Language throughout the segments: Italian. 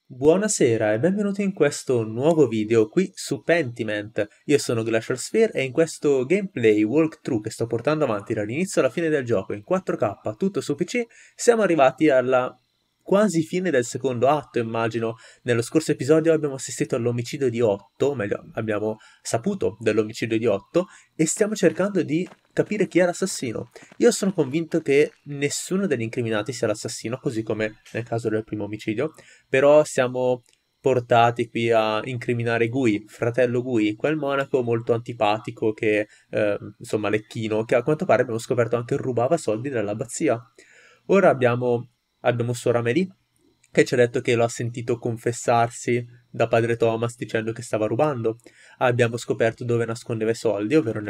Buonasera e benvenuti in questo nuovo video qui su Pentiment. Io sono Glacial Sphere e in questo gameplay walkthrough che sto portando avanti dall'inizio alla fine del gioco in 4K, tutto su PC, siamo arrivati alla quasi fine del secondo atto, immagino. Nello scorso episodio abbiamo assistito all'omicidio di 8, o meglio, abbiamo saputo dell'omicidio di 8 e stiamo cercando di capire chi è l'assassino. Io sono convinto che nessuno degli incriminati sia l'assassino, così come nel caso del primo omicidio. Però siamo portati qui a incriminare Gui, fratello Gui, quel monaco molto antipatico che, insomma, lecchino, che a quanto pare abbiamo scoperto anche rubava soldi dall'abbazia. Ora abbiamo Sora Mary, che ci ha detto che lo ha sentito confessarsi da padre Thomas dicendo che stava rubando. Abbiamo scoperto dove nascondeva i soldi, ovvero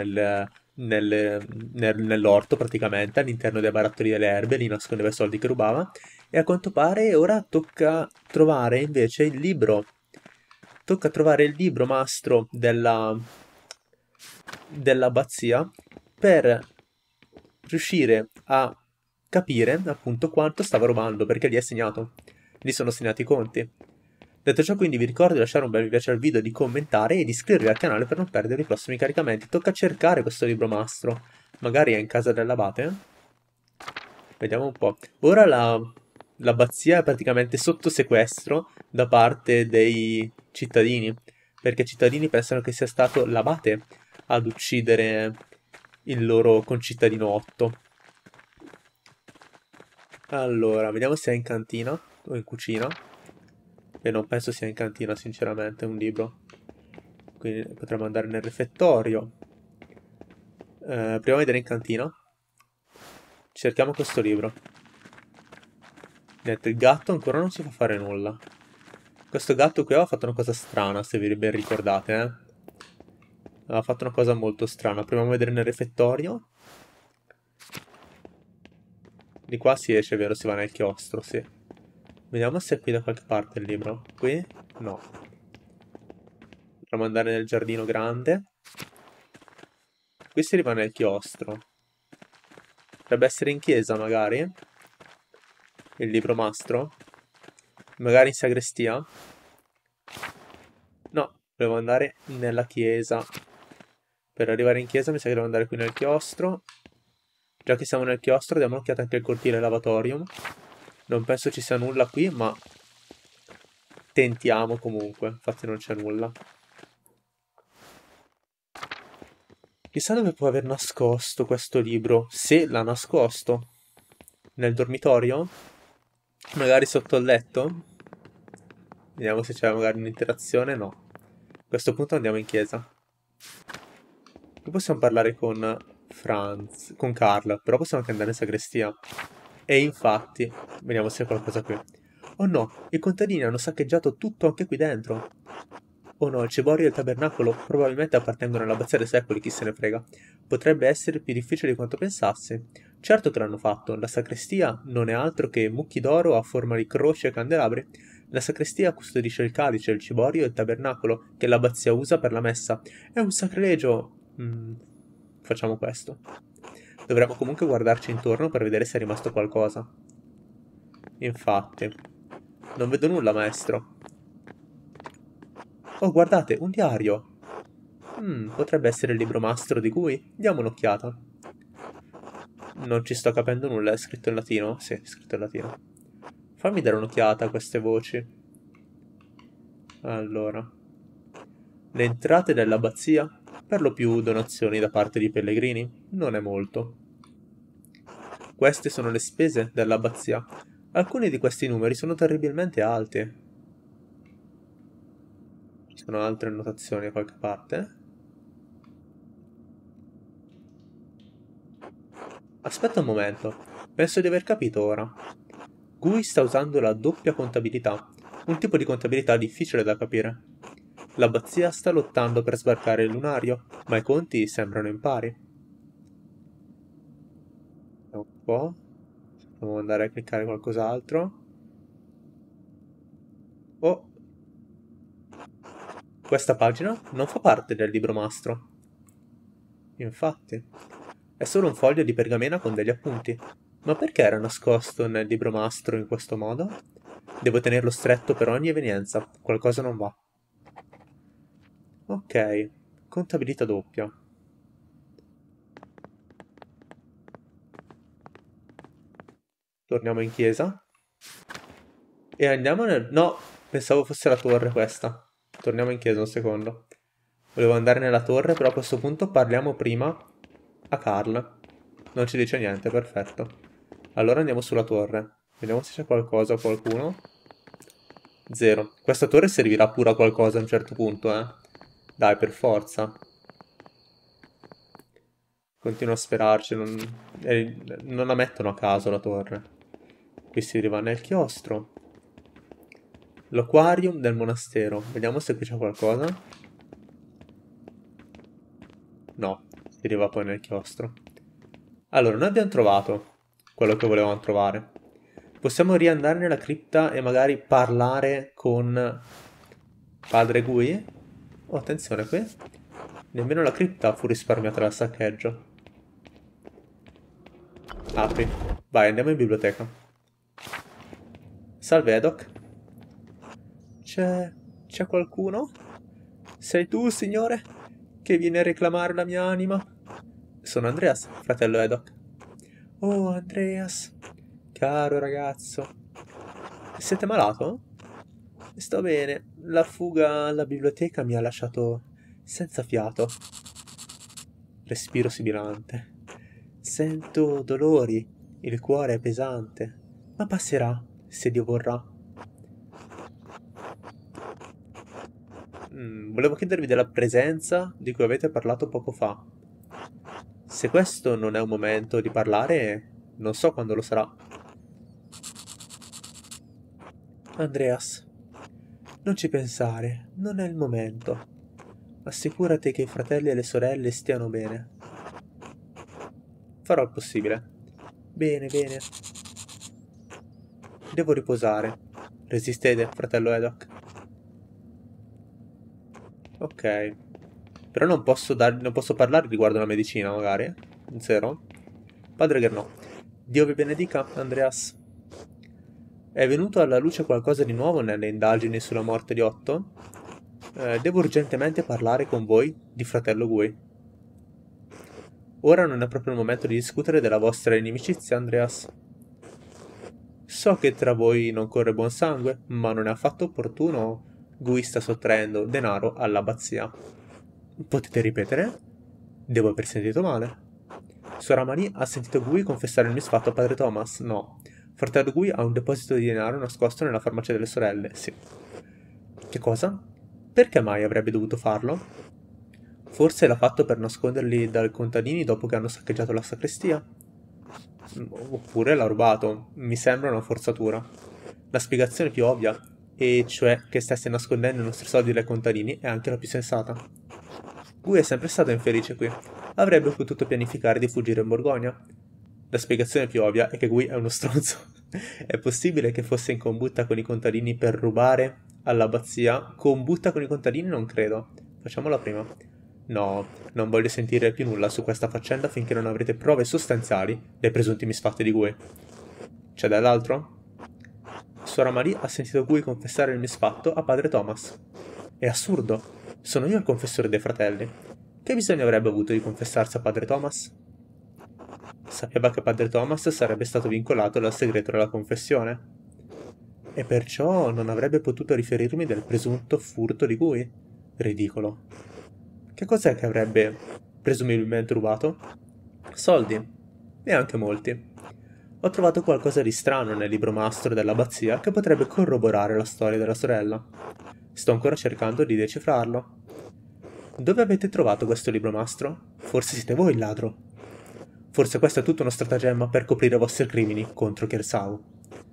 nell'orto praticamente, all'interno dei barattoli delle erbe, lì nascondeva i soldi che rubava. E a quanto pare ora tocca trovare invece il libro. Tocca trovare il libro mastro dell'abbazia per riuscire a capire appunto quanto stava rubando, perché lì è segnato. Lì sono segnati i conti. Detto ciò, quindi vi ricordo di lasciare un bel mi piace al video, di commentare e di iscrivervi al canale per non perdere i prossimi caricamenti. Tocca cercare questo libro mastro. Magari è in casa dell'abate. Vediamo un po'. Ora l'abbazia è praticamente sotto sequestro da parte dei cittadini, perché i cittadini pensano che sia stato l'abate ad uccidere il loro concittadino Otto. Allora, vediamo se è in cantina o in cucina. E non penso sia in cantina, sinceramente, è un libro. Quindi potremmo andare nel refettorio. Proviamo a vedere in cantina. Cerchiamo questo libro. Niente, il gatto ancora non ci fa fare nulla. Questo gatto qui aveva fatto una cosa strana, se vi ben ricordate, eh. Aveva fatto una cosa molto strana. Proviamo a vedere nel refettorio. Di qua si esce, vero? Si va nel chiostro, sì. Vediamo se è qui da qualche parte il libro. Qui? No. Potremmo andare nel giardino grande. Qui si arriva nel chiostro. Dovrebbe essere in chiesa, magari. Il libro mastro. Magari in sagrestia. No, devo andare nella chiesa. Per arrivare in chiesa mi sa che devo andare qui nel chiostro. Già che siamo nel chiostro, diamo un'occhiata anche al cortile lavatorium. Non penso ci sia nulla qui, ma tentiamo comunque. Infatti non c'è nulla. Chissà dove può aver nascosto questo libro. Se l'ha nascosto. Nel dormitorio? Magari sotto il letto? Vediamo se c'è magari un'interazione. No. A questo punto andiamo in chiesa. Qui possiamo parlare con Franz, con Carl, però possiamo anche andare in sagrestia. E infatti, vediamo se c'è qualcosa qui. Oh no, i contadini hanno saccheggiato tutto anche qui dentro. Oh no, il ciborio e il tabernacolo probabilmente appartengono all'abbazia dei secoli, chi se ne frega. Potrebbe essere più difficile di quanto pensassi. Certo che l'hanno fatto, la sacrestia non è altro che mucchi d'oro a forma di croci e candelabri. La sacrestia custodisce il calice, il ciborio e il tabernacolo che l'abbazia usa per la messa. È un sacrilegio. Facciamo questo. Dovremmo comunque guardarci intorno per vedere se è rimasto qualcosa. Infatti. Non vedo nulla, maestro. Oh, guardate, un diario. Potrebbe essere il libro mastro di cui? Diamo un'occhiata. Non ci sto capendo nulla, è scritto in latino? Sì, è scritto in latino. Fammi dare un'occhiata a queste voci. Allora. Le entrate dell'abbazia? Per lo più donazioni da parte di pellegrini? Non è molto. Queste sono le spese dell'abbazia. Alcuni di questi numeri sono terribilmente alti. Ci sono altre annotazioni da qualche parte? Aspetta un momento. Penso di aver capito ora. Gui sta usando la doppia contabilità, un tipo di contabilità difficile da capire. L'abbazia sta lottando per sbarcare il lunario, ma i conti sembrano impari. Un po'. Dobbiamo andare a cliccare qualcos'altro. Oh, questa pagina non fa parte del libro mastro. Infatti, è solo un foglio di pergamena con degli appunti. Ma perché era nascosto nel libro mastro in questo modo? Devo tenerlo stretto per ogni evenienza. Qualcosa non va. Ok, contabilità doppia. Torniamo in chiesa. E andiamo nel... No, pensavo fosse la torre questa. Torniamo in chiesa un secondo. Volevo andare nella torre, però a questo punto parliamo prima a Carl. Non ci dice niente, perfetto. Allora andiamo sulla torre. Vediamo se c'è qualcosa o qualcuno. Zero. Questa torre servirà pure a qualcosa a un certo punto, eh. Dai, per forza. Continuo a sperarci, non la mettono a caso la torre. Qui si arriva nel chiostro. L'acquarium del monastero. Vediamo se qui c'è qualcosa. No, si arriva poi nel chiostro. Allora, noi abbiamo trovato quello che volevamo trovare. Possiamo riandare nella cripta e magari parlare con Padre Gui? Oh, attenzione qui. Nemmeno la cripta fu risparmiata dal saccheggio. Apri. Vai, andiamo in biblioteca. Salve, Edoc. C'è qualcuno? Sei tu, signore? Che viene a reclamare la mia anima? Sono Andreas, fratello Edoc. Oh, Andreas. Caro ragazzo. Siete malato? Sto bene. La fuga alla biblioteca mi ha lasciato senza fiato. Respiro sibilante. Sento dolori. Il cuore è pesante. Ma passerà, se Dio vorrà. Volevo chiedervi della presenza di cui avete parlato poco fa. Se questo non è un momento di parlare, non so quando lo sarà. Andreas, non ci pensare, non è il momento. Assicurati che i fratelli e le sorelle stiano bene. Farò il possibile. Bene, bene. Devo riposare. Resistete, fratello Edoc. Ok. Però non posso parlare riguardo la medicina, magari. Zero. Padre Gernò. Dio vi benedica, Andreas. È venuto alla luce qualcosa di nuovo nelle indagini sulla morte di Otto? Devo urgentemente parlare con voi di fratello Gui. Ora non è proprio il momento di discutere della vostra inimicizia, Andreas. So che tra voi non corre buon sangue, ma non è affatto opportuno. Gui sta sottraendo denaro all'abbazia. Potete ripetere? Devo aver sentito male. Suor Amalie ha sentito Gui confessare il misfatto a padre Thomas? No. Fratello Gui ha un deposito di denaro nascosto nella farmacia delle sorelle? Sì. Che cosa? Perché mai avrebbe dovuto farlo? Forse l'ha fatto per nasconderli dai contadini dopo che hanno saccheggiato la sacrestia? Oppure l'ha rubato. Mi sembra una forzatura. La spiegazione più ovvia, e cioè che stesse nascondendo i nostri soldi dai contadini, è anche la più sensata. Gui è sempre stato infelice qui. Avrebbe potuto pianificare di fuggire in Borgogna. La spiegazione più ovvia è che Gui è uno stronzo. È possibile che fosse in combutta con i contadini per rubare all'abbazia? Combutta con i contadini non credo. Facciamola prima. No, non voglio sentire più nulla su questa faccenda finché non avrete prove sostanziali dei presunti misfatti di Gui. C'è dell'altro? Suor Marie ha sentito Gui confessare il misfatto a padre Thomas. È assurdo. Sono io il confessore dei fratelli. Che bisogno avrebbe avuto di confessarsi a padre Thomas? Sapeva che padre Thomas sarebbe stato vincolato dal segreto della confessione. E perciò non avrebbe potuto riferirmi del presunto furto di Gui? Ridicolo. Che cos'è che avrebbe presumibilmente rubato? Soldi. E anche molti. Ho trovato qualcosa di strano nel libro mastro dell'abbazia che potrebbe corroborare la storia della sorella. Sto ancora cercando di decifrarlo. Dove avete trovato questo libro mastro? Forse siete voi il ladro. Forse questo è tutto uno stratagemma per coprire i vostri crimini contro Kersau.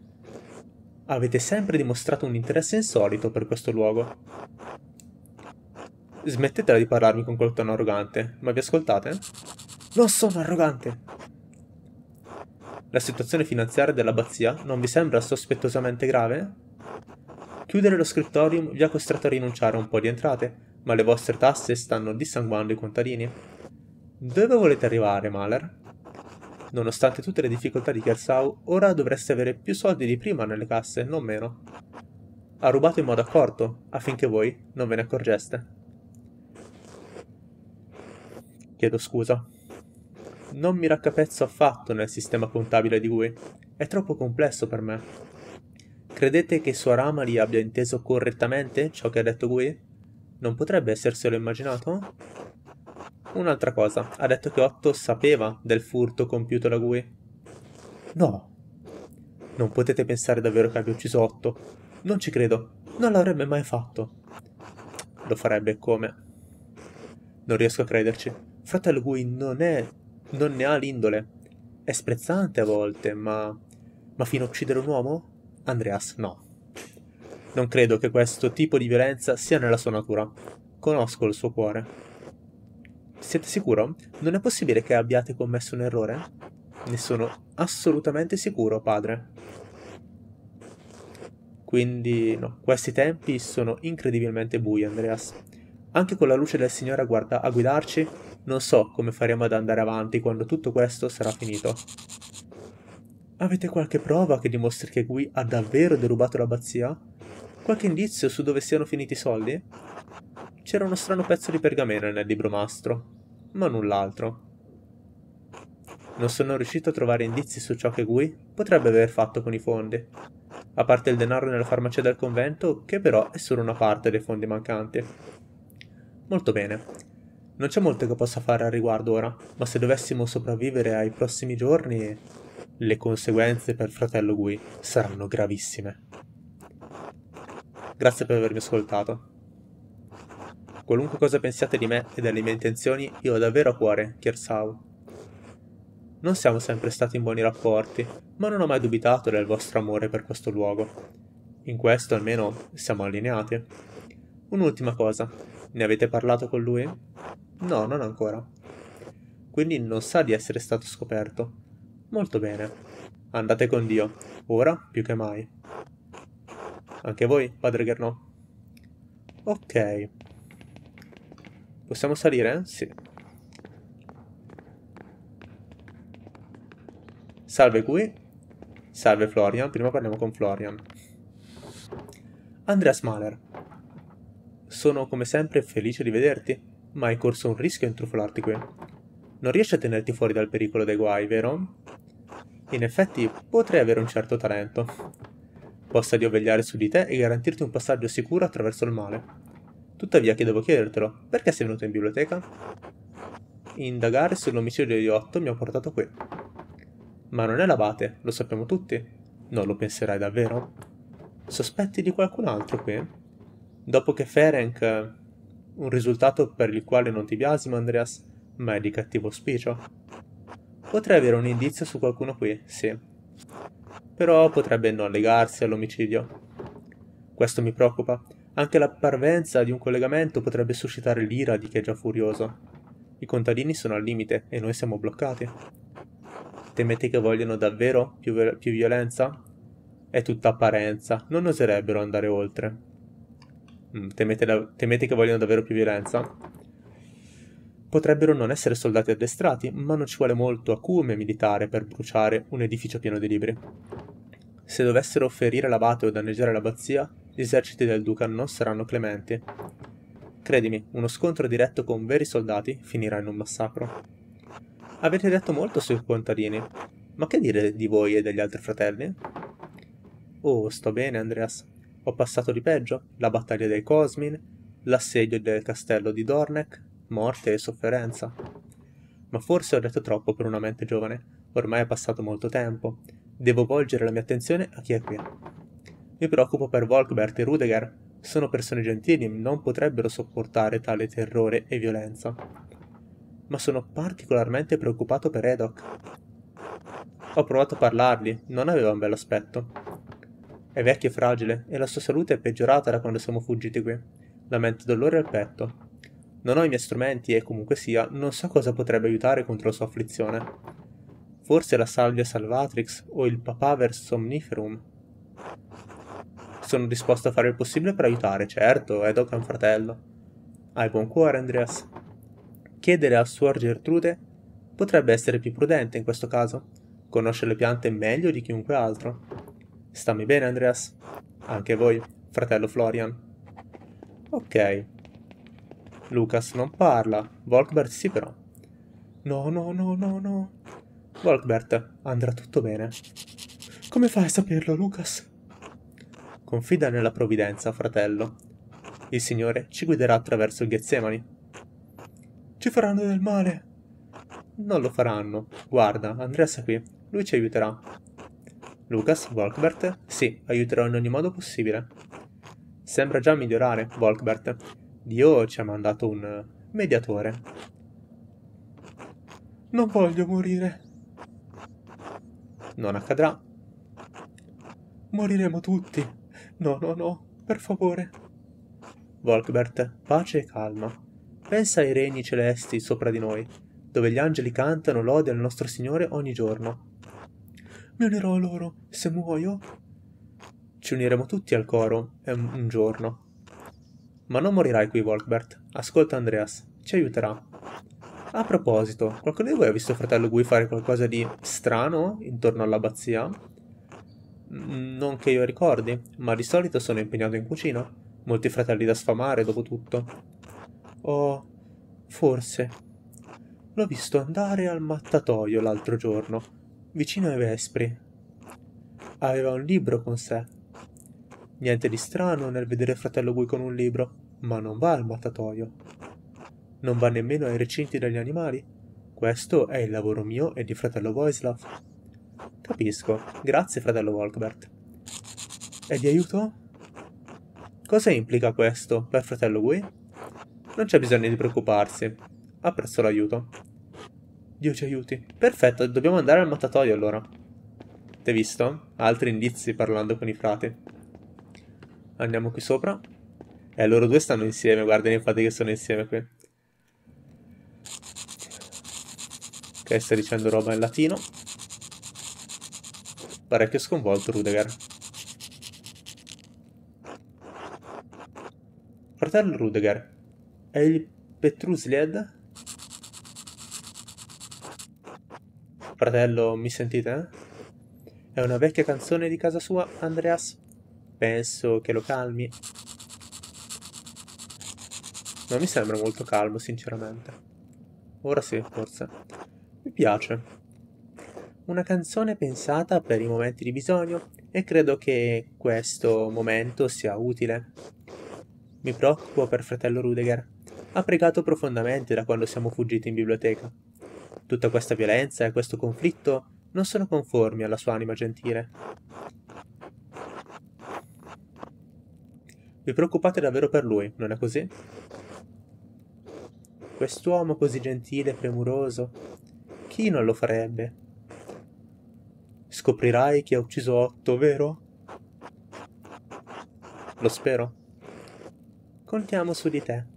Avete sempre dimostrato un interesse insolito per questo luogo. Smettetela di parlarmi con quel tono arrogante, ma vi ascoltate? Non sono arrogante! La situazione finanziaria dell'abbazia non vi sembra sospettosamente grave? Chiudere lo scriptorium vi ha costretto a rinunciare a un po' di entrate, ma le vostre tasse stanno dissanguando i contadini. Dove volete arrivare, Mahler? Nonostante tutte le difficoltà di Kersau, ora dovreste avere più soldi di prima nelle casse, non meno. Ha rubato in modo accorto, affinché voi non ve ne accorgeste. Chiedo scusa. Non mi raccapezzo affatto nel sistema contabile di Gui. È troppo complesso per me. Credete che Soramali abbia inteso correttamente ciò che ha detto Gui? Non potrebbe esserselo immaginato? Un'altra cosa, ha detto che Otto sapeva del furto compiuto da Gui. No, non potete pensare davvero che abbia ucciso Otto. Non ci credo, non l'avrebbe mai fatto. Lo farebbe come? Non riesco a crederci. Fratello Gui non ne ha l'indole. È sprezzante a volte, ma fino a uccidere un uomo? Andreas, no. Non credo che questo tipo di violenza sia nella sua natura. Conosco il suo cuore. Siete sicuro? Non è possibile che abbiate commesso un errore? Ne sono assolutamente sicuro, padre. Quindi, no, questi tempi sono incredibilmente bui, Andreas. Anche con la luce del Signore a guidarci, non so come faremo ad andare avanti quando tutto questo sarà finito. Avete qualche prova che dimostri che Gui ha davvero derubato l'abbazia? Qualche indizio su dove siano finiti i soldi? C'era uno strano pezzo di pergamena nel libro mastro, ma null'altro. Non sono riuscito a trovare indizi su ciò che Gui potrebbe aver fatto con i fondi, a parte il denaro nella farmacia del convento, che però è solo una parte dei fondi mancanti. Molto bene. Non c'è molto che possa fare al riguardo ora, ma se dovessimo sopravvivere ai prossimi giorni, le conseguenze per fratello Gui saranno gravissime. Grazie per avermi ascoltato. Qualunque cosa pensiate di me e delle mie intenzioni, io ho davvero a cuore, Kersau. Non siamo sempre stati in buoni rapporti, ma non ho mai dubitato del vostro amore per questo luogo. In questo almeno siamo allineati. Un'ultima cosa, ne avete parlato con lui? No, non ancora. Quindi non sa di essere stato scoperto. Molto bene. Andate con Dio, ora più che mai. Anche voi, padre Gernot? Ok. Possiamo salire? Sì. Salve qui. Salve Florian, prima parliamo con Florian. Andreas Mahler. Sono come sempre felice di vederti, ma hai corso un rischio a intrufolarti qui. Non riesci a tenerti fuori dal pericolo dei guai, vero? In effetti potrei avere un certo talento. Possa Dio vegliare su di te e garantirti un passaggio sicuro attraverso il male. Tuttavia devo chiedertelo, perché sei venuto in biblioteca? Indagare sull'omicidio di Otto mi ha portato qui. Ma non è l'abate, lo sappiamo tutti. Non lo penserai davvero? Sospetti di qualcun altro qui? Dopo che Ferenc... Un risultato per il quale non ti biasimo, Andreas, ma è di cattivo auspicio. Potrei avere un indizio su qualcuno qui, sì. Però potrebbe non legarsi all'omicidio. Questo mi preoccupa. Anche la parvenza di un collegamento potrebbe suscitare l'ira di chi è già furioso. I contadini sono al limite e noi siamo bloccati. Temete che vogliano davvero più violenza? È tutta apparenza, non oserebbero andare oltre. Temete che vogliano davvero più violenza? Potrebbero non essere soldati addestrati, ma non ci vuole molto acume militare per bruciare un edificio pieno di libri. Se dovessero ferire l'abate o danneggiare l'abbazia, gli eserciti del duca non saranno clementi. Credimi, uno scontro diretto con veri soldati finirà in un massacro. Avete detto molto sui contadini, ma che dire di voi e degli altri fratelli? Oh, sto bene, Andreas. Ho passato di peggio, la battaglia dei Cosmin, l'assedio del castello di Dornek, morte e sofferenza. Ma forse ho detto troppo per una mente giovane, ormai è passato molto tempo. Devo volgere la mia attenzione a chi è qui. Mi preoccupo per Volkbert e Rudeger. Sono persone gentili e non potrebbero sopportare tale terrore e violenza. Ma sono particolarmente preoccupato per Edok. Ho provato a parlargli, non aveva un bell'aspetto. È vecchio e fragile, e la sua salute è peggiorata da quando siamo fuggiti qui. Lamento dolore al petto. Non ho i miei strumenti e, comunque sia, non so cosa potrebbe aiutare contro la sua afflizione. Forse la salvia salvatrix o il papaver somniferum. Sono disposto a fare il possibile per aiutare, certo, Edok è un fratello. Hai buon cuore, Andreas. Chiedere a Suor Gertrude Potrebbe essere più prudente in questo caso. Conosce le piante meglio di chiunque altro. Stammi bene, Andreas? Anche voi, fratello Florian. Ok. Lucas non parla. Volkbert sì però. No, no, no, no, no. Volkbert, andrà tutto bene. Come fai a saperlo, Lucas? Confida nella provvidenza, fratello. Il Signore ci guiderà attraverso il Getsemani. Ci faranno del male. Non lo faranno. Guarda, Andreas è qui. Lui ci aiuterà. Lucas, Volkbert? Sì, aiuterò in ogni modo possibile. Sembra già migliorare, Volkbert. Dio ci ha mandato un mediatore. Non voglio morire. Non accadrà. Moriremo tutti. No, no, no, per favore. Volkbert, pace e calma. Pensa ai regni celesti sopra di noi, dove gli angeli cantano lode al nostro Signore ogni giorno. Mi unirò a loro, se muoio. Ci uniremo tutti al coro, un giorno. Ma non morirai qui, Volkbert. Ascolta Andreas, ci aiuterà. A proposito, qualcuno di voi ha visto fratello Gui fare qualcosa di strano intorno all'abbazia? Non che io ricordi, ma di solito sono impegnato in cucina. Molti fratelli da sfamare, dopo tutto. Oh, forse. L'ho visto andare al mattatoio l'altro giorno, vicino ai vespri. Aveva un libro con sé. Niente di strano nel vedere fratello Gui con un libro, ma non va al mattatoio. Non va nemmeno ai recinti degli animali. Questo è il lavoro mio e di fratello Voislav. Capisco. Grazie, fratello Volkbert. È di aiuto? Cosa implica questo per fratello Gui? Non c'è bisogno di preoccuparsi. Apprezzo l'aiuto. Dio ci aiuti. Perfetto, dobbiamo andare al mattatoio allora. T'hai visto? Altri indizi parlando con i frati. Andiamo qui sopra. Loro due stanno insieme, guardate infatti che sono insieme qui. Ok, sta dicendo roba in latino. Parecchio sconvolto Rudeger. Fratello Rudeger, è il Petruslied? Fratello, mi sentite? È una vecchia canzone di casa sua, Andreas? Penso che lo calmi. Non mi sembra molto calmo, sinceramente. Ora sì, forse. Mi piace. Una canzone pensata per i momenti di bisogno e credo che questo momento sia utile. Mi preoccupo per fratello Rudeger. Ha pregato profondamente da quando siamo fuggiti in biblioteca. Tutta questa violenza e questo conflitto non sono conformi alla sua anima gentile. Vi preoccupate davvero per lui, non è così? Quest'uomo così gentile e premuroso, chi non lo farebbe? Scoprirai chi ha ucciso Otto, vero? Lo spero. Contiamo su di te.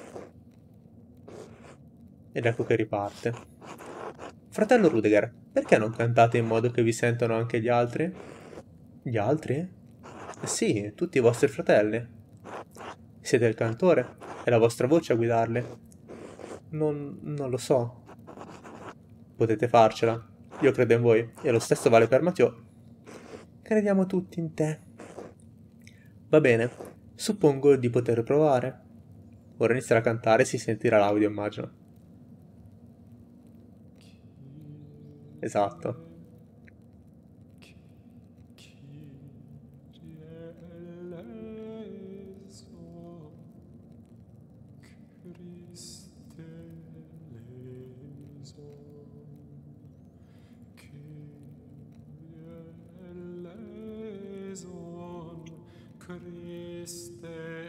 Ed ecco che riparte. Fratello Rudeger, perché non cantate in modo che vi sentano anche gli altri? Gli altri? Sì, tutti i vostri fratelli. Siete il cantore, è la vostra voce a guidarli. Non lo so. Potete farcela. Io credo in voi, e lo stesso vale per Matteo. Crediamo tutti in te. Va bene, suppongo di poter provare. Ora inizierà a cantare e si sentirà l'audio, immagino. Esatto. Christe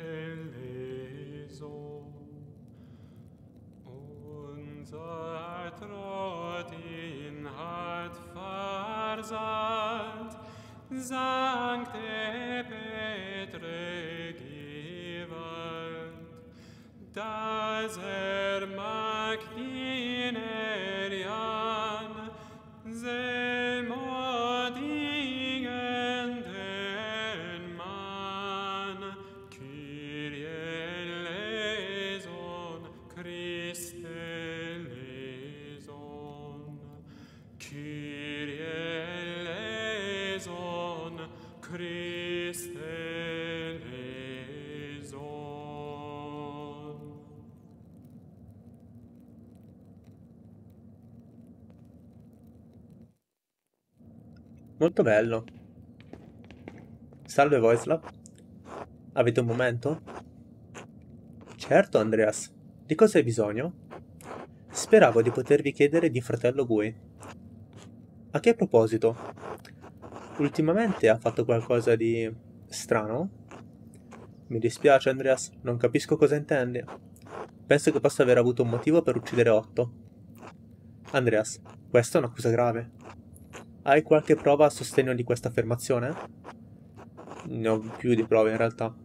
eleison, unser Trottin hat versandt, Sancte Petre gewalt, dass mag Jan selmodigenden Mann, Kyrie eleison, Christe eleison. Molto bello. Salve Voislav. Avete un momento? Certo, Andreas. Di cosa hai bisogno? Speravo di potervi chiedere di fratello Gui. A che proposito? Ultimamente ha fatto qualcosa di strano? Mi dispiace, Andreas, non capisco cosa intendi. Penso che possa aver avuto un motivo per uccidere Otto. Andreas, questa è un'accusa grave. Hai qualche prova a sostegno di questa affermazione? Ne ho più di prove in realtà.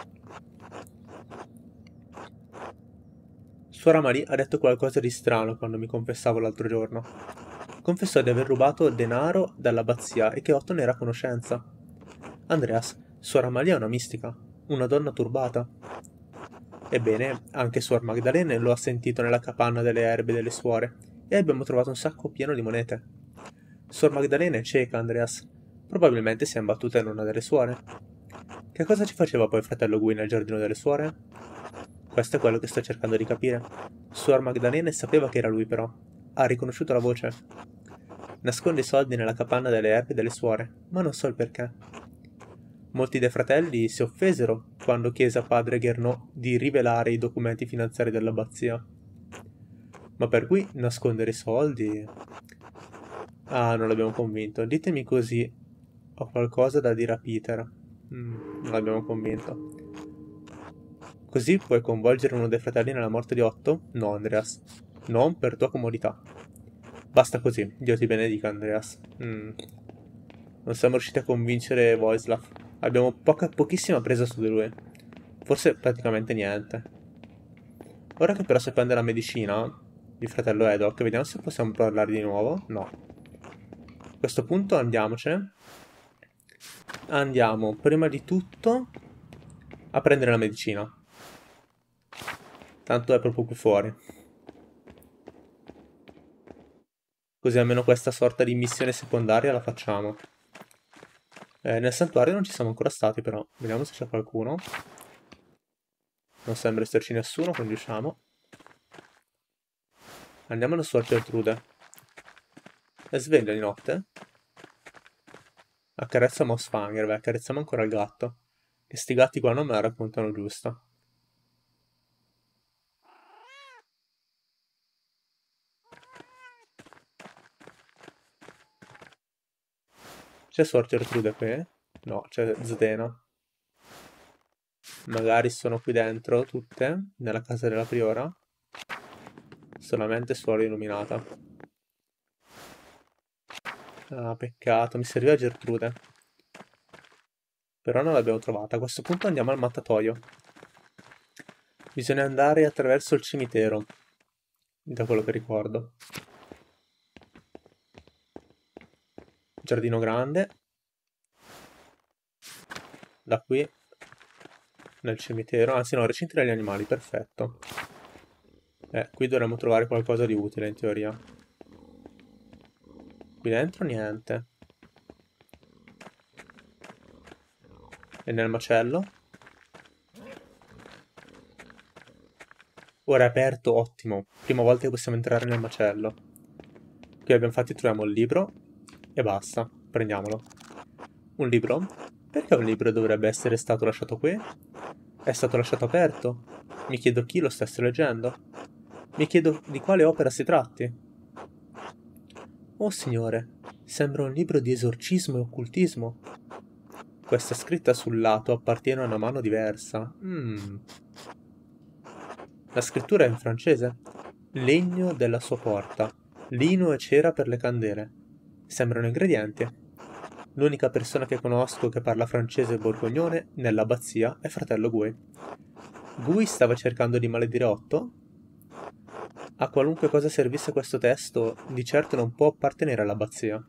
Suora Marie ha detto qualcosa di strano quando mi confessavo l'altro giorno. Confessò di aver rubato denaro dall'abbazia e che Otto ne era a conoscenza. Andreas, Suora Maria è una mistica, una donna turbata. Ebbene, anche Suor Magdalene lo ha sentito nella capanna delle erbe delle suore e abbiamo trovato un sacco pieno di monete. Suor Magdalene è cieca, Andreas. Probabilmente si è imbattuta in una delle suore. Che cosa ci faceva poi fratello Gui nel giardino delle suore? Questo è quello che sto cercando di capire. Suor Magdalene sapeva che era lui però. Ha riconosciuto la voce. Nasconde i soldi nella capanna delle erbe delle suore, ma non so il perché. Molti dei fratelli si offesero quando chiese a padre Gernot di rivelare i documenti finanziari dell'abbazia. Ma per cui nascondere i soldi... Ah, non l'abbiamo convinto. Ditemi così. Ho qualcosa da dire a Peter. Non l'abbiamo convinto. Così puoi coinvolgere uno dei fratelli nella morte di Otto? No, Andreas. Non per tua comodità. Basta così. Dio ti benedica, Andreas. Non siamo riusciti a convincere Voislav. Abbiamo pochissima presa su di lui. Forse praticamente niente. Ora che però sai prendere la medicina di fratello Edoc, vediamo se possiamo parlare di nuovo. No. A questo punto andiamocene. Andiamo prima di tutto a prendere la medicina. Tanto è proprio qui fuori. Così almeno questa sorta di missione secondaria la facciamo. Nel santuario non ci siamo ancora stati però. Vediamo se c'è qualcuno. Non sembra esserci nessuno, quindi usciamo. Andiamo alla Suor Gertrude. È sveglia di notte? Accarezza Mosfanger, beh, accarezziamo ancora il gatto. Che sti gatti qua non me la raccontano giusta. C'è Suor Gertrude qui? No, c'è Zdena. Magari sono qui dentro tutte, nella casa della priora. Solamente suora illuminata. Ah, peccato, mi serviva Gertrude. Però non l'abbiamo trovata. A questo punto andiamo al mattatoio. Bisogna andare attraverso il cimitero, da quello che ricordo. Giardino grande. Da qui, nel cimitero. Anzi no, recinto degli animali, perfetto. Qui dovremmo trovare qualcosa di utile in teoria. Qui dentro niente. E nel macello? Ora è aperto, ottimo. Prima volta che possiamo entrare nel macello. Qui infatti troviamo il libro e basta. Prendiamolo. Un libro? Perché un libro dovrebbe essere stato lasciato qui? È stato lasciato aperto. Mi chiedo chi lo stesse leggendo. Mi chiedo di quale opera si tratti. Oh signore, sembra un libro di esorcismo e occultismo. Questa scritta sul lato appartiene a una mano diversa. La scrittura è in francese. Legno della sua porta. Lino e cera per le candele. Sembrano ingredienti. L'unica persona che conosco che parla francese borgognone nell'abbazia è fratello Gui. Gui stava cercando di maledire Otto? A qualunque cosa servisse questo testo, di certo non può appartenere all'abbazia.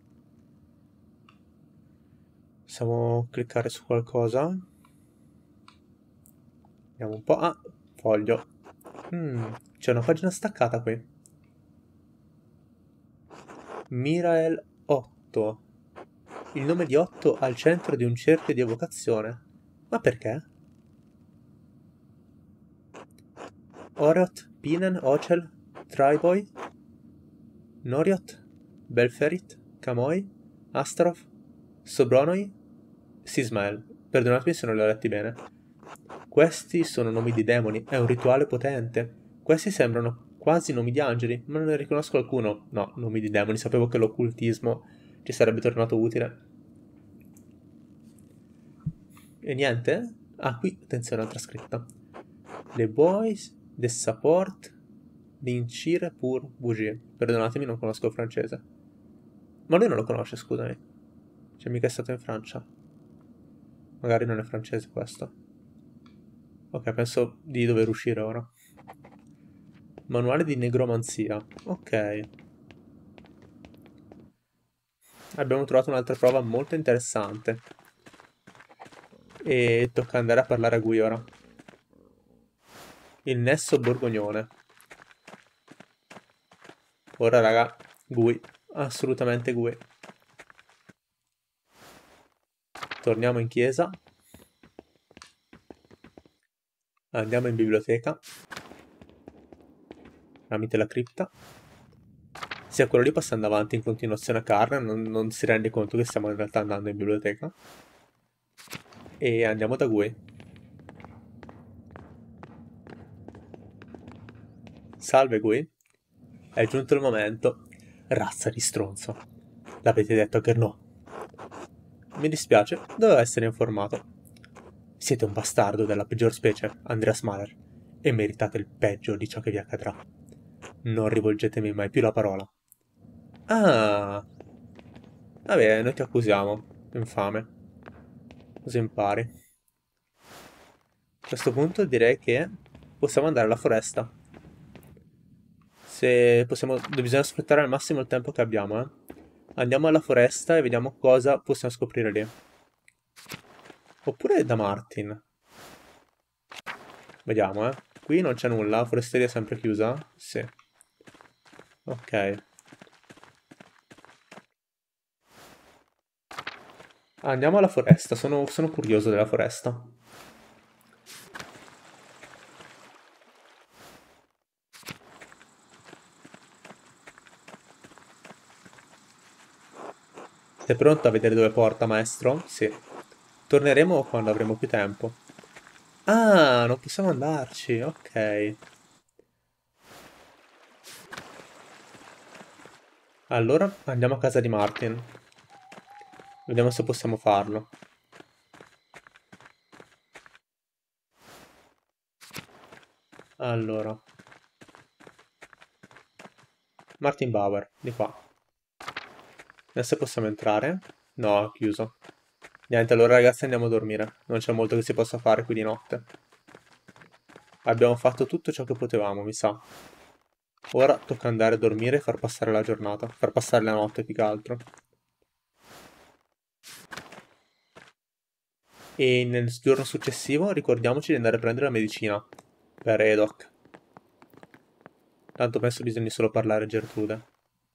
Possiamo cliccare su qualcosa? Vediamo un po'. Ah, foglio. C'è una pagina staccata qui. Mirael 8. Il nome di Otto al centro di un cerchio di evocazione. Ma perché? Oriot, Pinen, Ochel, Triboy, Noriot, Belferit, Camoi, Astaroth, Sobronoi, Sismael. Perdonatemi se non li ho letti bene. Questi sono nomi di demoni, è un rituale potente. Questi sembrano quasi nomi di angeli, ma non ne riconosco alcuno. No, nomi di demoni, sapevo che l'occultismo ci sarebbe tornato utile. E niente? Ah, qui, attenzione, altra scritta. Le boys, de support, d'incire pour bougie. Perdonatemi, non conosco il francese. Ma lui non lo conosce, scusami. Cioè, mica è stato in Francia. Magari non è francese questo. Ok, penso di dover uscire ora. Manuale di negromanzia. Ok. Abbiamo trovato un'altra prova molto interessante. E tocca andare a parlare a Gui ora. Il nesso borgognone. Ora, raga, Gui. Assolutamente Gui. Torniamo in chiesa. Andiamo in biblioteca. Tramite la cripta. Sia quello lì passando avanti in continuazione a Carne, non si rende conto che stiamo in realtà andando in biblioteca. E andiamo da Gui. Salve Gui. È giunto il momento. Razza di stronzo. L'avete detto che no. Mi dispiace, dovevo essere informato. Siete un bastardo della peggior specie, Andreas Mahler, e meritate il peggio di ciò che vi accadrà. Non rivolgetemi mai più la parola. Ah! Vabbè, noi ti accusiamo, infame. Così impari. A questo punto direi che possiamo andare alla foresta. Se possiamo... Bisogna aspettare al massimo il tempo che abbiamo, eh. Andiamo alla foresta e vediamo cosa possiamo scoprire lì. Oppure da Martin. Vediamo, eh. Qui non c'è nulla, la foresteria è sempre chiusa? Sì. Ok. Andiamo alla foresta, sono curioso della foresta. Sei pronto a vedere dove porta, maestro? Sì. Torneremo quando avremo più tempo. Ah, non possiamo andarci, ok. Allora andiamo a casa di Martin. Vediamo se possiamo farlo. Allora. Martin Bauer, di qua. Adesso possiamo entrare? No, è chiuso. Niente, allora ragazzi andiamo a dormire. Non c'è molto che si possa fare qui di notte. Abbiamo fatto tutto ciò che potevamo, mi sa. Ora tocca andare a dormire e far passare la giornata. Far passare la notte, più che altro. E nel giorno successivo ricordiamoci di andare a prendere la medicina. Per Edoc. Tanto penso bisogni solo parlare a Gertrude.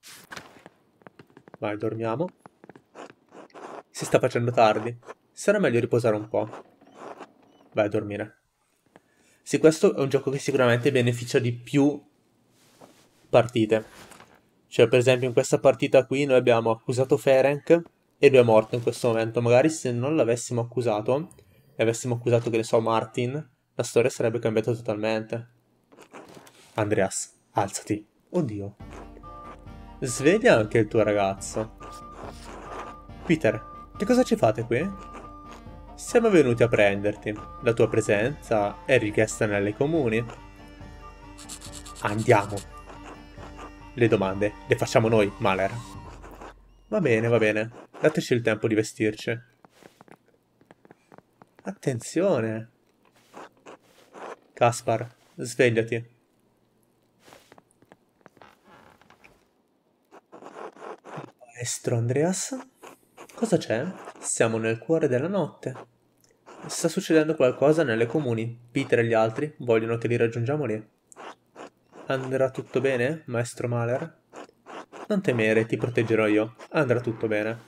Vai, dormiamo. Si sta facendo tardi. Sarà meglio riposare un po'. Vai a dormire. Sì, questo è un gioco che sicuramente beneficia di più partite. Cioè, per esempio, in questa partita qui noi abbiamo accusato Ferenc e lui è morto in questo momento. Magari se non l'avessimo accusato e avessimo accusato, che ne so, Martin, la storia sarebbe cambiata totalmente. Andreas, alzati. Oddio. Sveglia anche il tuo ragazzo. Peter, che cosa ci fate qui? Siamo venuti a prenderti. La tua presenza è richiesta nelle comuni. Andiamo. Le domande le facciamo noi, Mahler. Va bene, va bene. Dateci il tempo di vestirci. Attenzione. Caspar, svegliati. Maestro Andreas? Cosa c'è? Siamo nel cuore della notte. Sta succedendo qualcosa nelle comuni. Peter e gli altri vogliono che li raggiungiamo lì. Andrà tutto bene, maestro Mahler? Non temere, ti proteggerò io. Andrà tutto bene.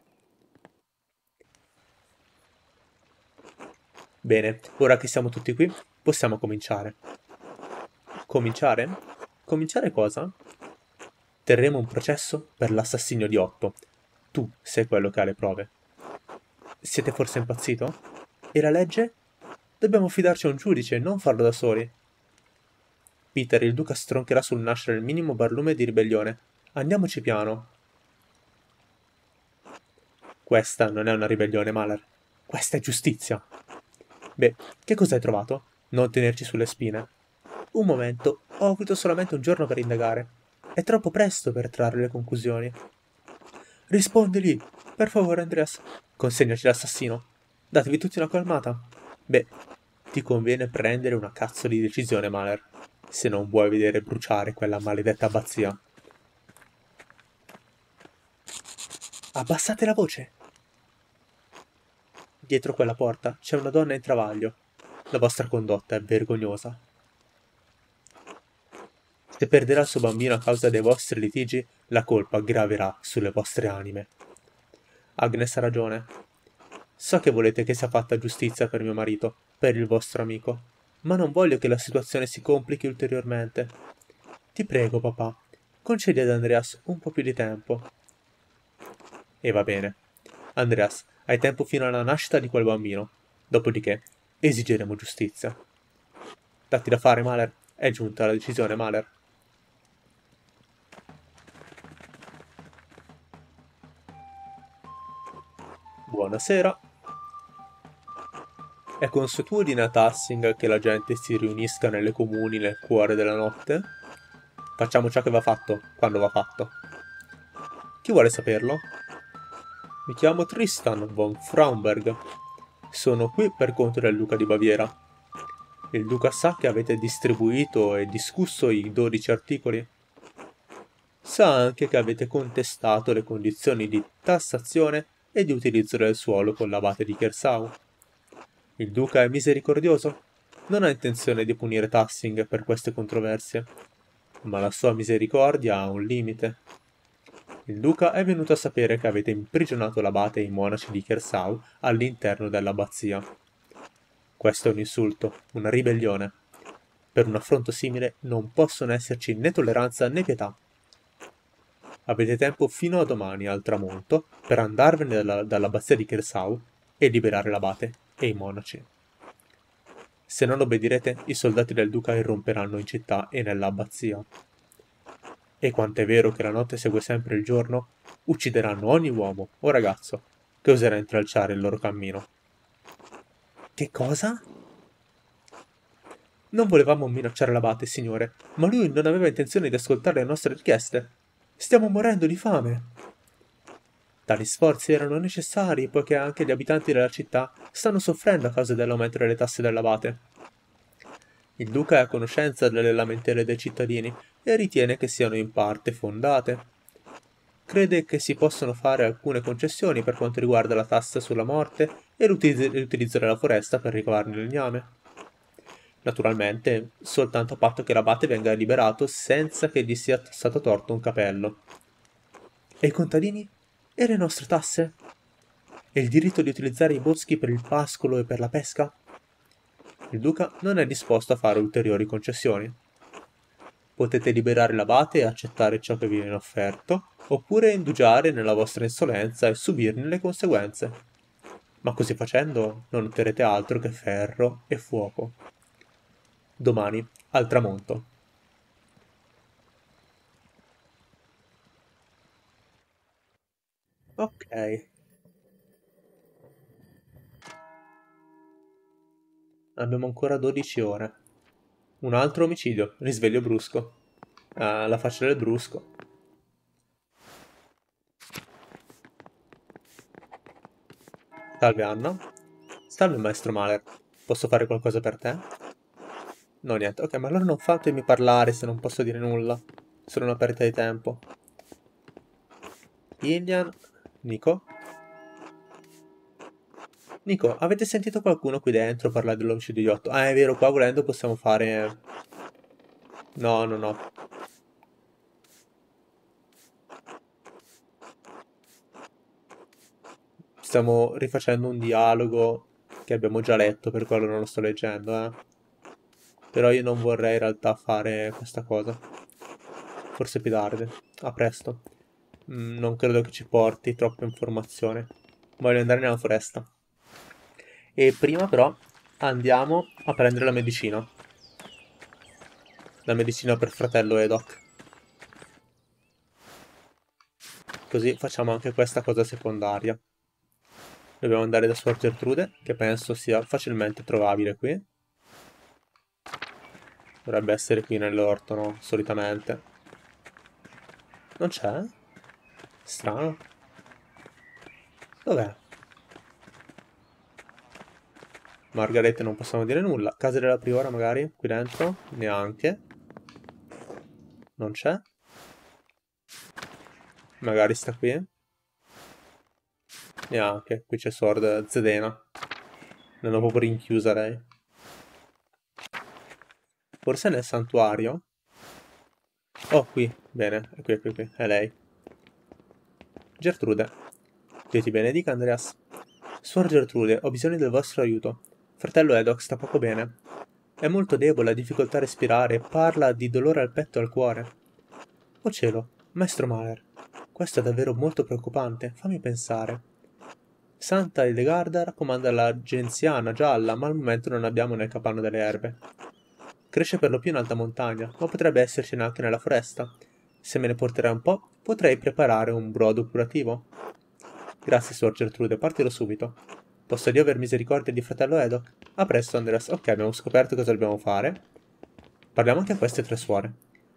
Bene, ora che siamo tutti qui, possiamo cominciare. Cominciare? Cominciare cosa? Terremo un processo per l'assassinio di Otto. Tu sei quello che ha le prove. Siete forse impazzito? E la legge? Dobbiamo fidarci a un giudice e non farlo da soli. Peter, il duca stroncherà sul nascere il minimo barlume di ribellione. Andiamoci piano. Questa non è una ribellione, Maler. Questa è giustizia. Beh, che cosa hai trovato? Non tenerci sulle spine. Un momento, ho avuto solamente un giorno per indagare. È troppo presto per trarre le conclusioni. Rispondi lì, per favore, Andreas. Consegnaci l'assassino. Datevi tutti una calmata. Beh, ti conviene prendere una cazzo di decisione, Mahler, se non vuoi vedere bruciare quella maledetta abbazia. Abbassate la voce! Dietro quella porta c'è una donna in travaglio. La vostra condotta è vergognosa. Se perderà il suo bambino a causa dei vostri litigi, la colpa graverà sulle vostre anime. Agnes ha ragione. So che volete che sia fatta giustizia per mio marito, per il vostro amico, ma non voglio che la situazione si complichi ulteriormente. Ti prego, papà, concedi ad Andreas un po' più di tempo. E va bene. Andreas, hai tempo fino alla nascita di quel bambino. Dopodiché esigeremo giustizia. Datti da fare, Mahler. È giunta la decisione, Mahler. Buonasera. È consuetudine a Tassing che la gente si riunisca nelle comuni nel cuore della notte? Facciamo ciò che va fatto, quando va fatto. Chi vuole saperlo? Mi chiamo Tristan von Fraunberg. Sono qui per conto del Duca di Baviera. Il Duca sa che avete distribuito e discusso i 12 articoli? Sa anche che avete contestato le condizioni di tassazione e di utilizzo del suolo con l'abate di Kersau. Il Duca è misericordioso? Non ha intenzione di punire Tassing per queste controversie, ma la sua misericordia ha un limite. Il Duca è venuto a sapere che avete imprigionato l'abate e i monaci di Kersau all'interno dell'abbazia. Questo è un insulto, una ribellione. Per un affronto simile non possono esserci né tolleranza né pietà. Avete tempo fino a domani al tramonto per andarvene dall'abbazia di Kersau e liberare l'abate e i monaci. Se non obbedirete, i soldati del duca irromperanno in città e nell'abbazia. E quanto è vero che la notte segue sempre il giorno, uccideranno ogni uomo o ragazzo che oserà intralciare il loro cammino. Che cosa? Non volevamo minacciare l'abate, signore, ma lui non aveva intenzione di ascoltare le nostre richieste. Stiamo morendo di fame. Tali sforzi erano necessari, poiché anche gli abitanti della città stanno soffrendo a causa dell'aumento delle tasse dell'abate. Il duca è a conoscenza delle lamentele dei cittadini e ritiene che siano in parte fondate. Crede che si possano fare alcune concessioni per quanto riguarda la tassa sulla morte e l'utilizzo della foresta per ricavarne il legname. Naturalmente, soltanto a patto che l'abate venga liberato senza che gli sia stato torto un capello. E i contadini? E le nostre tasse? E il diritto di utilizzare i boschi per il pascolo e per la pesca? Il duca non è disposto a fare ulteriori concessioni. Potete liberare l'abate e accettare ciò che vi viene offerto, oppure indugiare nella vostra insolenza e subirne le conseguenze. Ma così facendo non otterrete altro che ferro e fuoco. Domani, al tramonto. Ok. Abbiamo ancora 12 ore. Un altro omicidio, risveglio brusco. Ah, la faccia del brusco. Salve Anna. Salve maestro Mahler. Posso fare qualcosa per te? No, niente. Ok, ma allora non fatemi parlare se non posso dire nulla. Sono una perdita di tempo. Ilian. Nico? Nico, avete sentito qualcuno qui dentro parlare dell'omicidio di Otto? Ah, è vero, qua volendo possiamo fare... No, no, no. Stiamo rifacendo un dialogo che abbiamo già letto, per quello non lo sto leggendo, eh. Però io non vorrei in realtà fare questa cosa. Forse più tardi. A presto. non credo che ci porti troppe informazioni. Voglio andare nella foresta. E prima però andiamo a prendere la medicina. La medicina per fratello Edoc. Così facciamo anche questa cosa secondaria. Dobbiamo andare da Suor Gertrude, che penso sia facilmente trovabile qui. Dovrebbe essere qui nell'orto, no? Solitamente. Non c'è? Strano. Dov'è? Margarete non possiamo dire nulla. Casa della Priora magari? Qui dentro? Neanche. Non c'è? Magari sta qui? Neanche. Qui c'è Suor Zedena. Non ho proprio rinchiusa lei. Forse nel santuario? Oh, qui. Bene. È qui, è qui, è qui. È lei. Gertrude. Dio ti benedica, Andreas. Suor Gertrude, ho bisogno del vostro aiuto. Fratello Edoc sta poco bene. È molto debole, ha difficoltà a respirare e parla di dolore al petto e al cuore. Oh cielo, maestro Mahler, questo è davvero molto preoccupante, fammi pensare. Santa Hildegarda raccomanda la genziana gialla, ma al momento non abbiamo nel capanno delle erbe. Cresce per lo più in alta montagna, ma potrebbe essercene anche nella foresta. Se me ne porterai un po', potrei preparare un brodo curativo. Grazie, Suor Gertrude, partirò subito. Posso Dio aver misericordia di fratello Edoc? A presto, Andreas. Ok, abbiamo scoperto cosa dobbiamo fare. Parliamo anche a queste tre suore.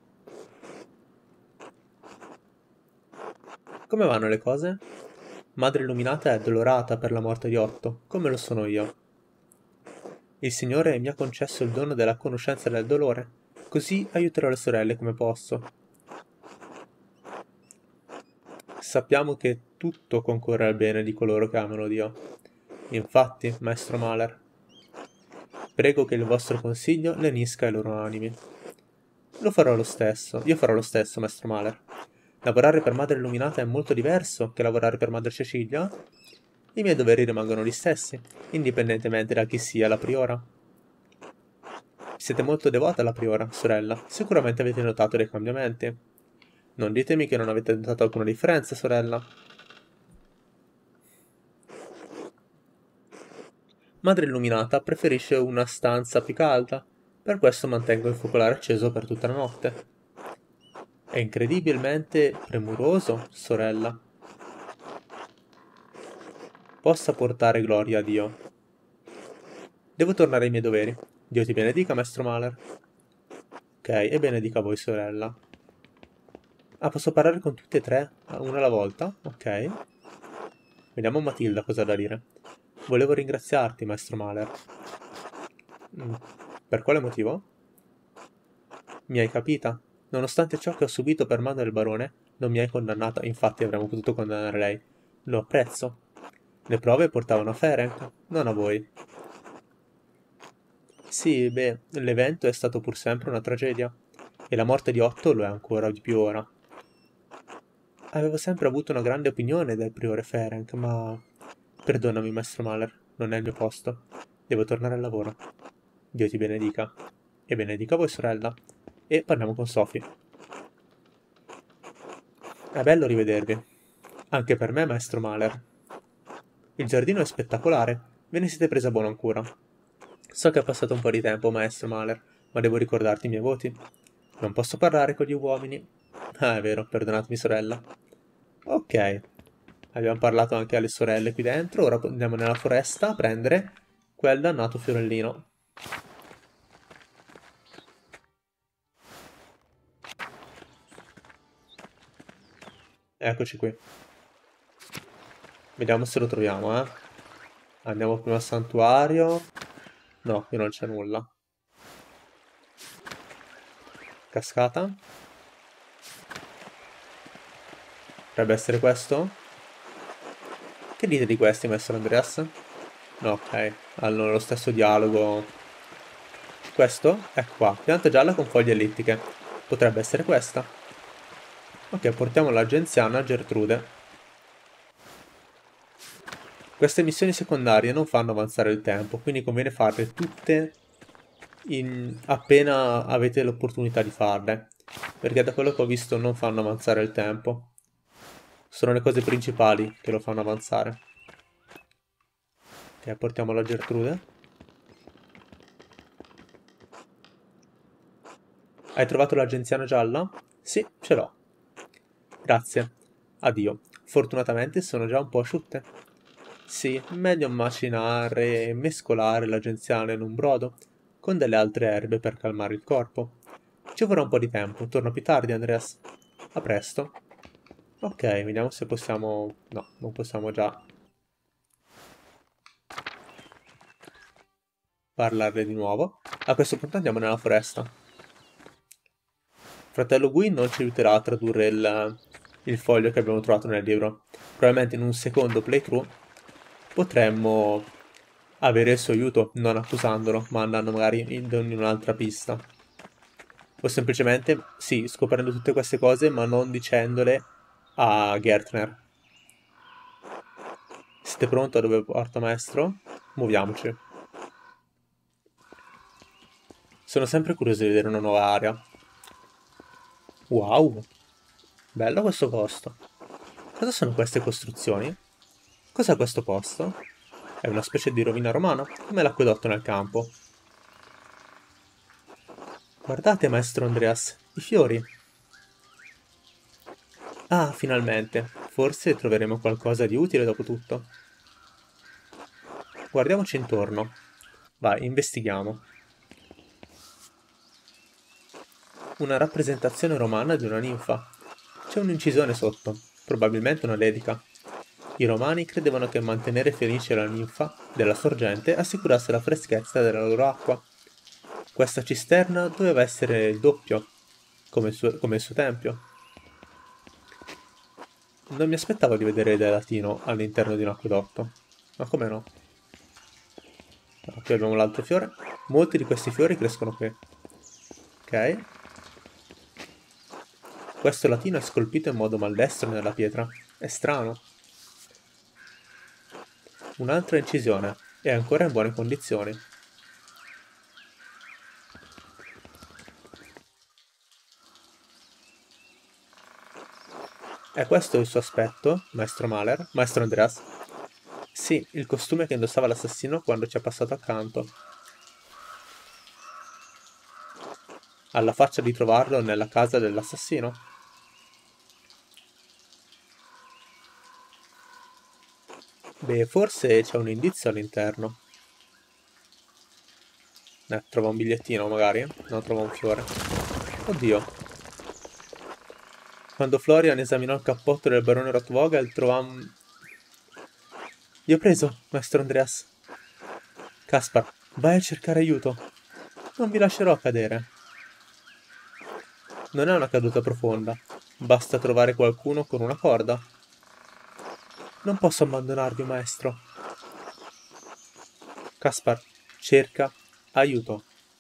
Come vanno le cose? Madre Illuminata è addolorata per la morte di Otto, come lo sono io. Il Signore mi ha concesso il dono della conoscenza del dolore, così aiuterò le sorelle come posso. Sappiamo che tutto concorre al bene di coloro che amano Dio. Infatti, maestro Mahler, prego che il vostro consiglio lenisca i loro animi. Lo farò lo stesso, io farò lo stesso, maestro Mahler. Lavorare per Madre Illuminata è molto diverso che lavorare per Madre Cecilia? I miei doveri rimangono gli stessi, indipendentemente da chi sia la priora. Siete molto devota alla priora, sorella. Sicuramente avete notato dei cambiamenti. Non ditemi che non avete notato alcuna differenza, sorella. Madre Illuminata preferisce una stanza più calda, per questo mantengo il focolare acceso per tutta la notte. È incredibilmente premuroso, sorella. Possa portare gloria a Dio. Devo tornare ai miei doveri. Dio ti benedica, maestro Mahler. Ok, e benedica voi, sorella. Ah, posso parlare con tutte e tre? Una alla volta? Ok. Vediamo Matilda cosa ha da dire. Volevo ringraziarti, maestro Mahler. Per quale motivo? Mi hai capita? Nonostante ciò che ho subito per mano del barone, non mi hai condannata, infatti avremmo potuto condannare lei. Lo apprezzo. Le prove portavano a Ferenc, non a voi. Sì, beh, l'evento è stato pur sempre una tragedia, e la morte di Otto lo è ancora di più ora. Avevo sempre avuto una grande opinione del priore Ferenc, ma... Perdonami, maestro Mahler, non è il mio posto. Devo tornare al lavoro. Dio ti benedica. E benedica voi, sorella. E parliamo con Sophie. È bello rivedervi. Anche per me, maestro Mahler. Il giardino è spettacolare. Ve ne siete presa buona cura. So che è passato un po' di tempo, maestro Mahler, ma devo ricordarti i miei voti. Non posso parlare con gli uomini. Ah, è vero, perdonatemi, sorella. Ok. Abbiamo parlato anche alle sorelle qui dentro. Ora andiamo nella foresta a prendere quel dannato fiorellino. Eccoci qui. Vediamo se lo troviamo, eh. Andiamo prima al santuario. No, qui non c'è nulla. Cascata. Dovrebbe essere questo? Che dite di questi, maestro Andreas? No, ok. Hanno lo stesso dialogo. Questo? Ecco qua. Pianta gialla con foglie ellittiche. Potrebbe essere questa. Ok, portiamo l'agenziana Gertrude. Queste missioni secondarie non fanno avanzare il tempo, quindi conviene farle tutte appena avete l'opportunità di farle, perché da quello che ho visto non fanno avanzare il tempo. Sono le cose principali che lo fanno avanzare. Ok, portiamo la Gertrude. Hai trovato l'agenziana gialla? Sì, ce l'ho. Grazie. Addio. Fortunatamente sono già un po' asciutte. Sì, meglio macinare e mescolare l'agenziana in un brodo con delle altre erbe per calmare il corpo. Ci vorrà un po' di tempo. Torno più tardi, Andreas. A presto. Ok, vediamo se possiamo... No, non possiamo già parlarle di nuovo. A questo punto andiamo nella foresta. Fratello Gui non ci aiuterà a tradurre il foglio che abbiamo trovato nel libro. Probabilmente in un secondo playthrough potremmo avere il suo aiuto, non accusandolo, ma andando magari in un'altra pista. O semplicemente, sì, scoprendo tutte queste cose, ma non dicendole a Gertner. Siete pronti a dove porta maestro? Muoviamoci. Sono sempre curioso di vedere una nuova area. Wow, bello questo posto. Cosa sono queste costruzioni? Cos'è questo posto? È una specie di rovina romana, come l'acquedotto nel campo. Guardate, maestro Andreas, i fiori. Ah, finalmente. Forse troveremo qualcosa di utile dopo tutto. Guardiamoci intorno. Vai, investighiamo. Una rappresentazione romana di una ninfa. C'è un'incisione sotto, probabilmente una dedica. I romani credevano che mantenere felice la ninfa della sorgente assicurasse la freschezza della loro acqua. Questa cisterna doveva essere il doppio, come il suo tempio. Non mi aspettavo di vedere del latino all'interno di un acquedotto. Ma come no? Qui abbiamo l'altro fiore. Molti di questi fiori crescono qui. Ok. Questo latino è scolpito in modo maldestro nella pietra. È strano. Un'altra incisione. È ancora in buone condizioni. È questo il suo aspetto, maestro Mahler? Maestro Andreas? Sì, il costume che indossava l'assassino quando ci è passato accanto. Alla faccia di trovarlo nella casa dell'assassino. Beh, forse c'è un indizio all'interno. Trova un bigliettino magari? No, trova un fiore. Oddio. Quando Florian esaminò il cappotto del barone Rothvogel, trovò... Gli ho preso, maestro Andreas. Caspar, vai a cercare aiuto. Non vi lascerò cadere. Non è una caduta profonda. Basta trovare qualcuno con una corda. Non posso abbandonarvi, maestro. Caspar, cerca aiuto.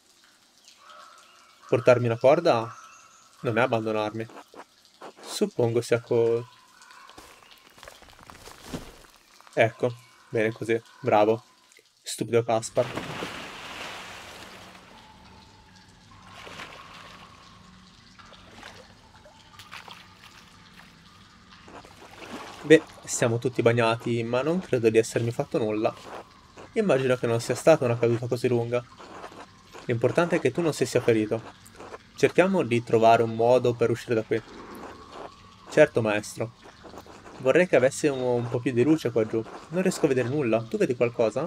Portarmi una corda non è abbandonarmi. Suppongo sia Ecco, bene così, bravo. Stupido Caspar. Beh, siamo tutti bagnati, ma non credo di essermi fatto nulla. Immagino che non sia stata una caduta così lunga. L'importante è che tu non si sia ferito. Cerchiamo di trovare un modo per uscire da qui. Certo, maestro. Vorrei che avesse un po' più di luce qua giù. Non riesco a vedere nulla. Tu vedi qualcosa?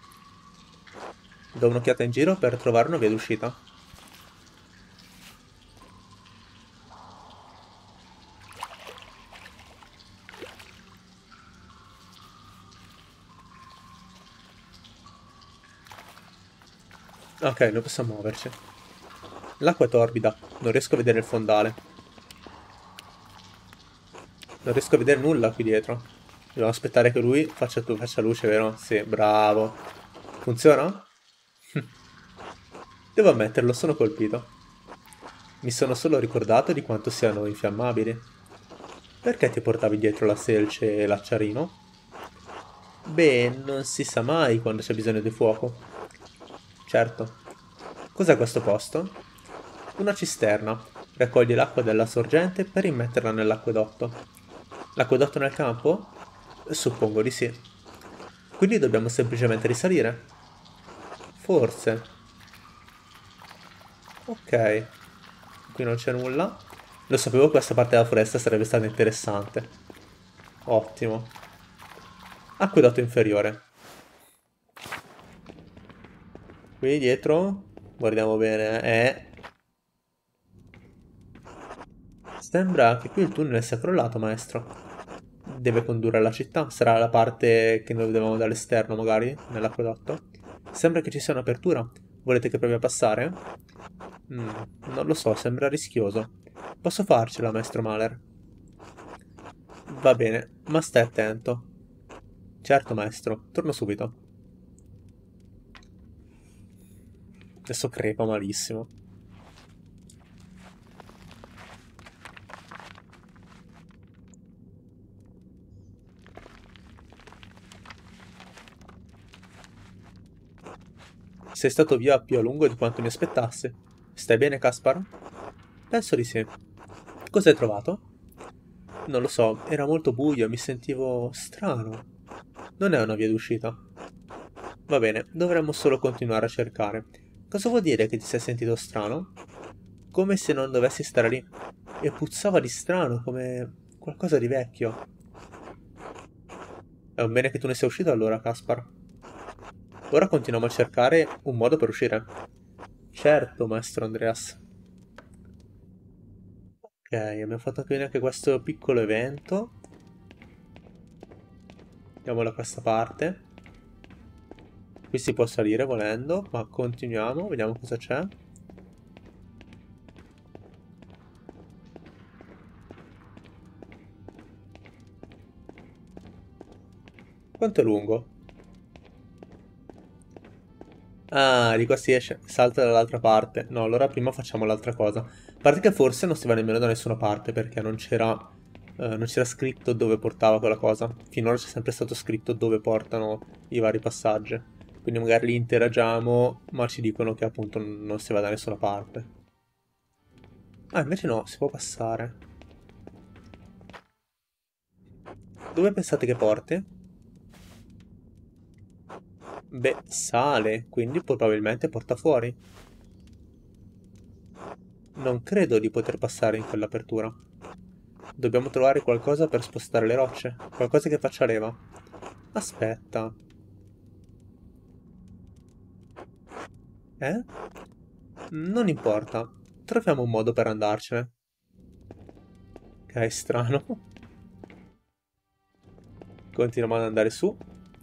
Do un'occhiata in giro per trovare una via d'uscita. Ok, noi possiamo muoverci. L'acqua è torbida. Non riesco a vedere il fondale. Non riesco a vedere nulla qui dietro. Dobbiamo aspettare che lui faccia luce, vero? Sì, bravo. Funziona? Devo ammetterlo, sono colpito. Mi sono solo ricordato di quanto siano infiammabili. Perché ti portavi dietro la selce e l'acciarino? Beh, non si sa mai quando c'è bisogno di fuoco. Certo. Cos'è questo posto? Una cisterna. Raccoglie l'acqua della sorgente per immetterla nell'acquedotto. L'acquedotto nel campo? Suppongo di sì. Quindi dobbiamo semplicemente risalire. Forse. Ok. Qui non c'è nulla. Lo sapevo che questa parte della foresta sarebbe stata interessante. Ottimo. Acquedotto inferiore. Qui dietro, guardiamo bene, Sembra che qui il tunnel sia crollato, maestro. Deve condurre alla città. Sarà la parte che noi vedevamo dall'esterno, magari, nell'acquedotto. Sembra che ci sia un'apertura. Volete che provi a passare? Mm, non lo so, sembra rischioso. Posso farcela, maestro Mahler? Va bene, ma stai attento. Certo, maestro, torno subito. Adesso crepa malissimo. Sei stato via più a lungo di quanto mi aspettassi. Stai bene, Caspar? Penso di sì. Cosa hai trovato? Non lo so, era molto buio e mi sentivo strano. Non è una via d'uscita. Va bene, dovremmo solo continuare a cercare. Cosa vuol dire che ti sei sentito strano? Come se non dovessi stare lì. E puzzava di strano, come qualcosa di vecchio. È un bene che tu ne sia uscito allora, Caspar. Ora continuiamo a cercare un modo per uscire. Certo, maestro Andreas. Ok, abbiamo fatto anche questo piccolo evento. Andiamo da questa parte. Qui si può salire volendo, ma continuiamo, vediamo cosa c'è. Quanto è lungo? Ah, di qua si esce, salta dall'altra parte. No, allora prima facciamo l'altra cosa. A parte che forse non si va nemmeno da nessuna parte perché non c'era scritto dove portava quella cosa. Finora c'è sempre stato scritto dove portano i vari passaggi. Quindi magari li interagiamo, ma ci dicono che appunto non si va da nessuna parte. Ah, invece no, si può passare. Dove pensate che porti? Beh, sale, quindi probabilmente porta fuori. Non credo di poter passare in quell'apertura. Dobbiamo trovare qualcosa per spostare le rocce, qualcosa che faccia leva. Aspetta. Eh? Non importa. Troviamo un modo per andarcene. Che è strano. Continuiamo ad andare su.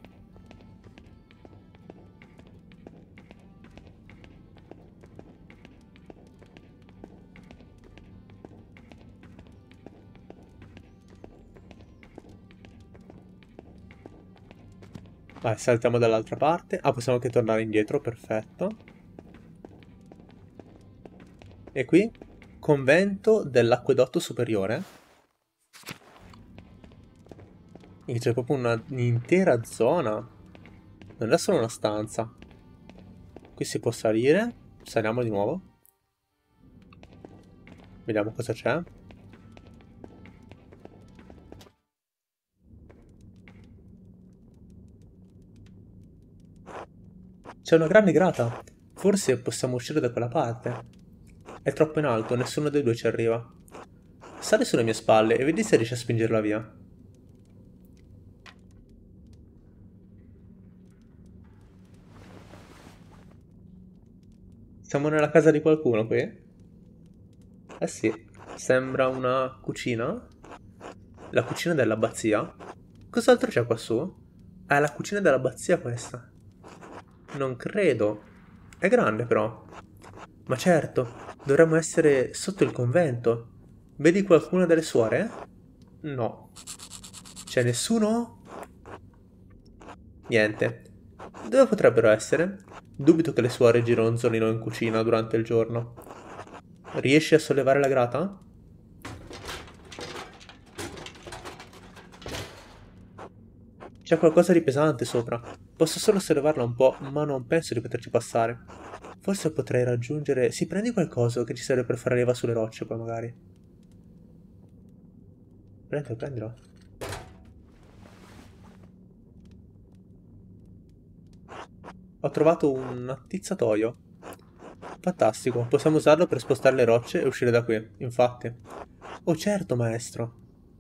Vai, saltiamo dall'altra parte. Ah, possiamo anche tornare indietro, perfetto. E qui? Convento dell'Acquedotto Superiore. E c'è proprio un'intera zona. Non è solo una stanza. Qui si può salire. Saliamo di nuovo. Vediamo cosa c'è. C'è una grande grata. Forse possiamo uscire da quella parte. È troppo in alto, nessuno dei due ci arriva. Sali sulle mie spalle e vedi se riesci a spingerla via. Siamo nella casa di qualcuno qui? Eh sì, sembra una cucina. La cucina dell'abbazia. Cos'altro c'è qua su? Ah, è la cucina dell'abbazia questa. Non credo. È grande però. Ma certo, dovremmo essere sotto il convento. Vedi qualcuna delle suore? No. C'è nessuno? Niente. Dove potrebbero essere? Dubito che le suore gironzolino in cucina durante il giorno. Riesci a sollevare la grata? C'è qualcosa di pesante sopra. Posso solo sollevarla un po', ma non penso di poterci passare. Forse potrei raggiungere... Sì, prendi qualcosa che ci serve per fare leva sulle rocce, poi magari. Prendilo, prendilo. Ho trovato un attizzatoio. Fantastico, possiamo usarlo per spostare le rocce e uscire da qui, infatti. Oh certo, maestro.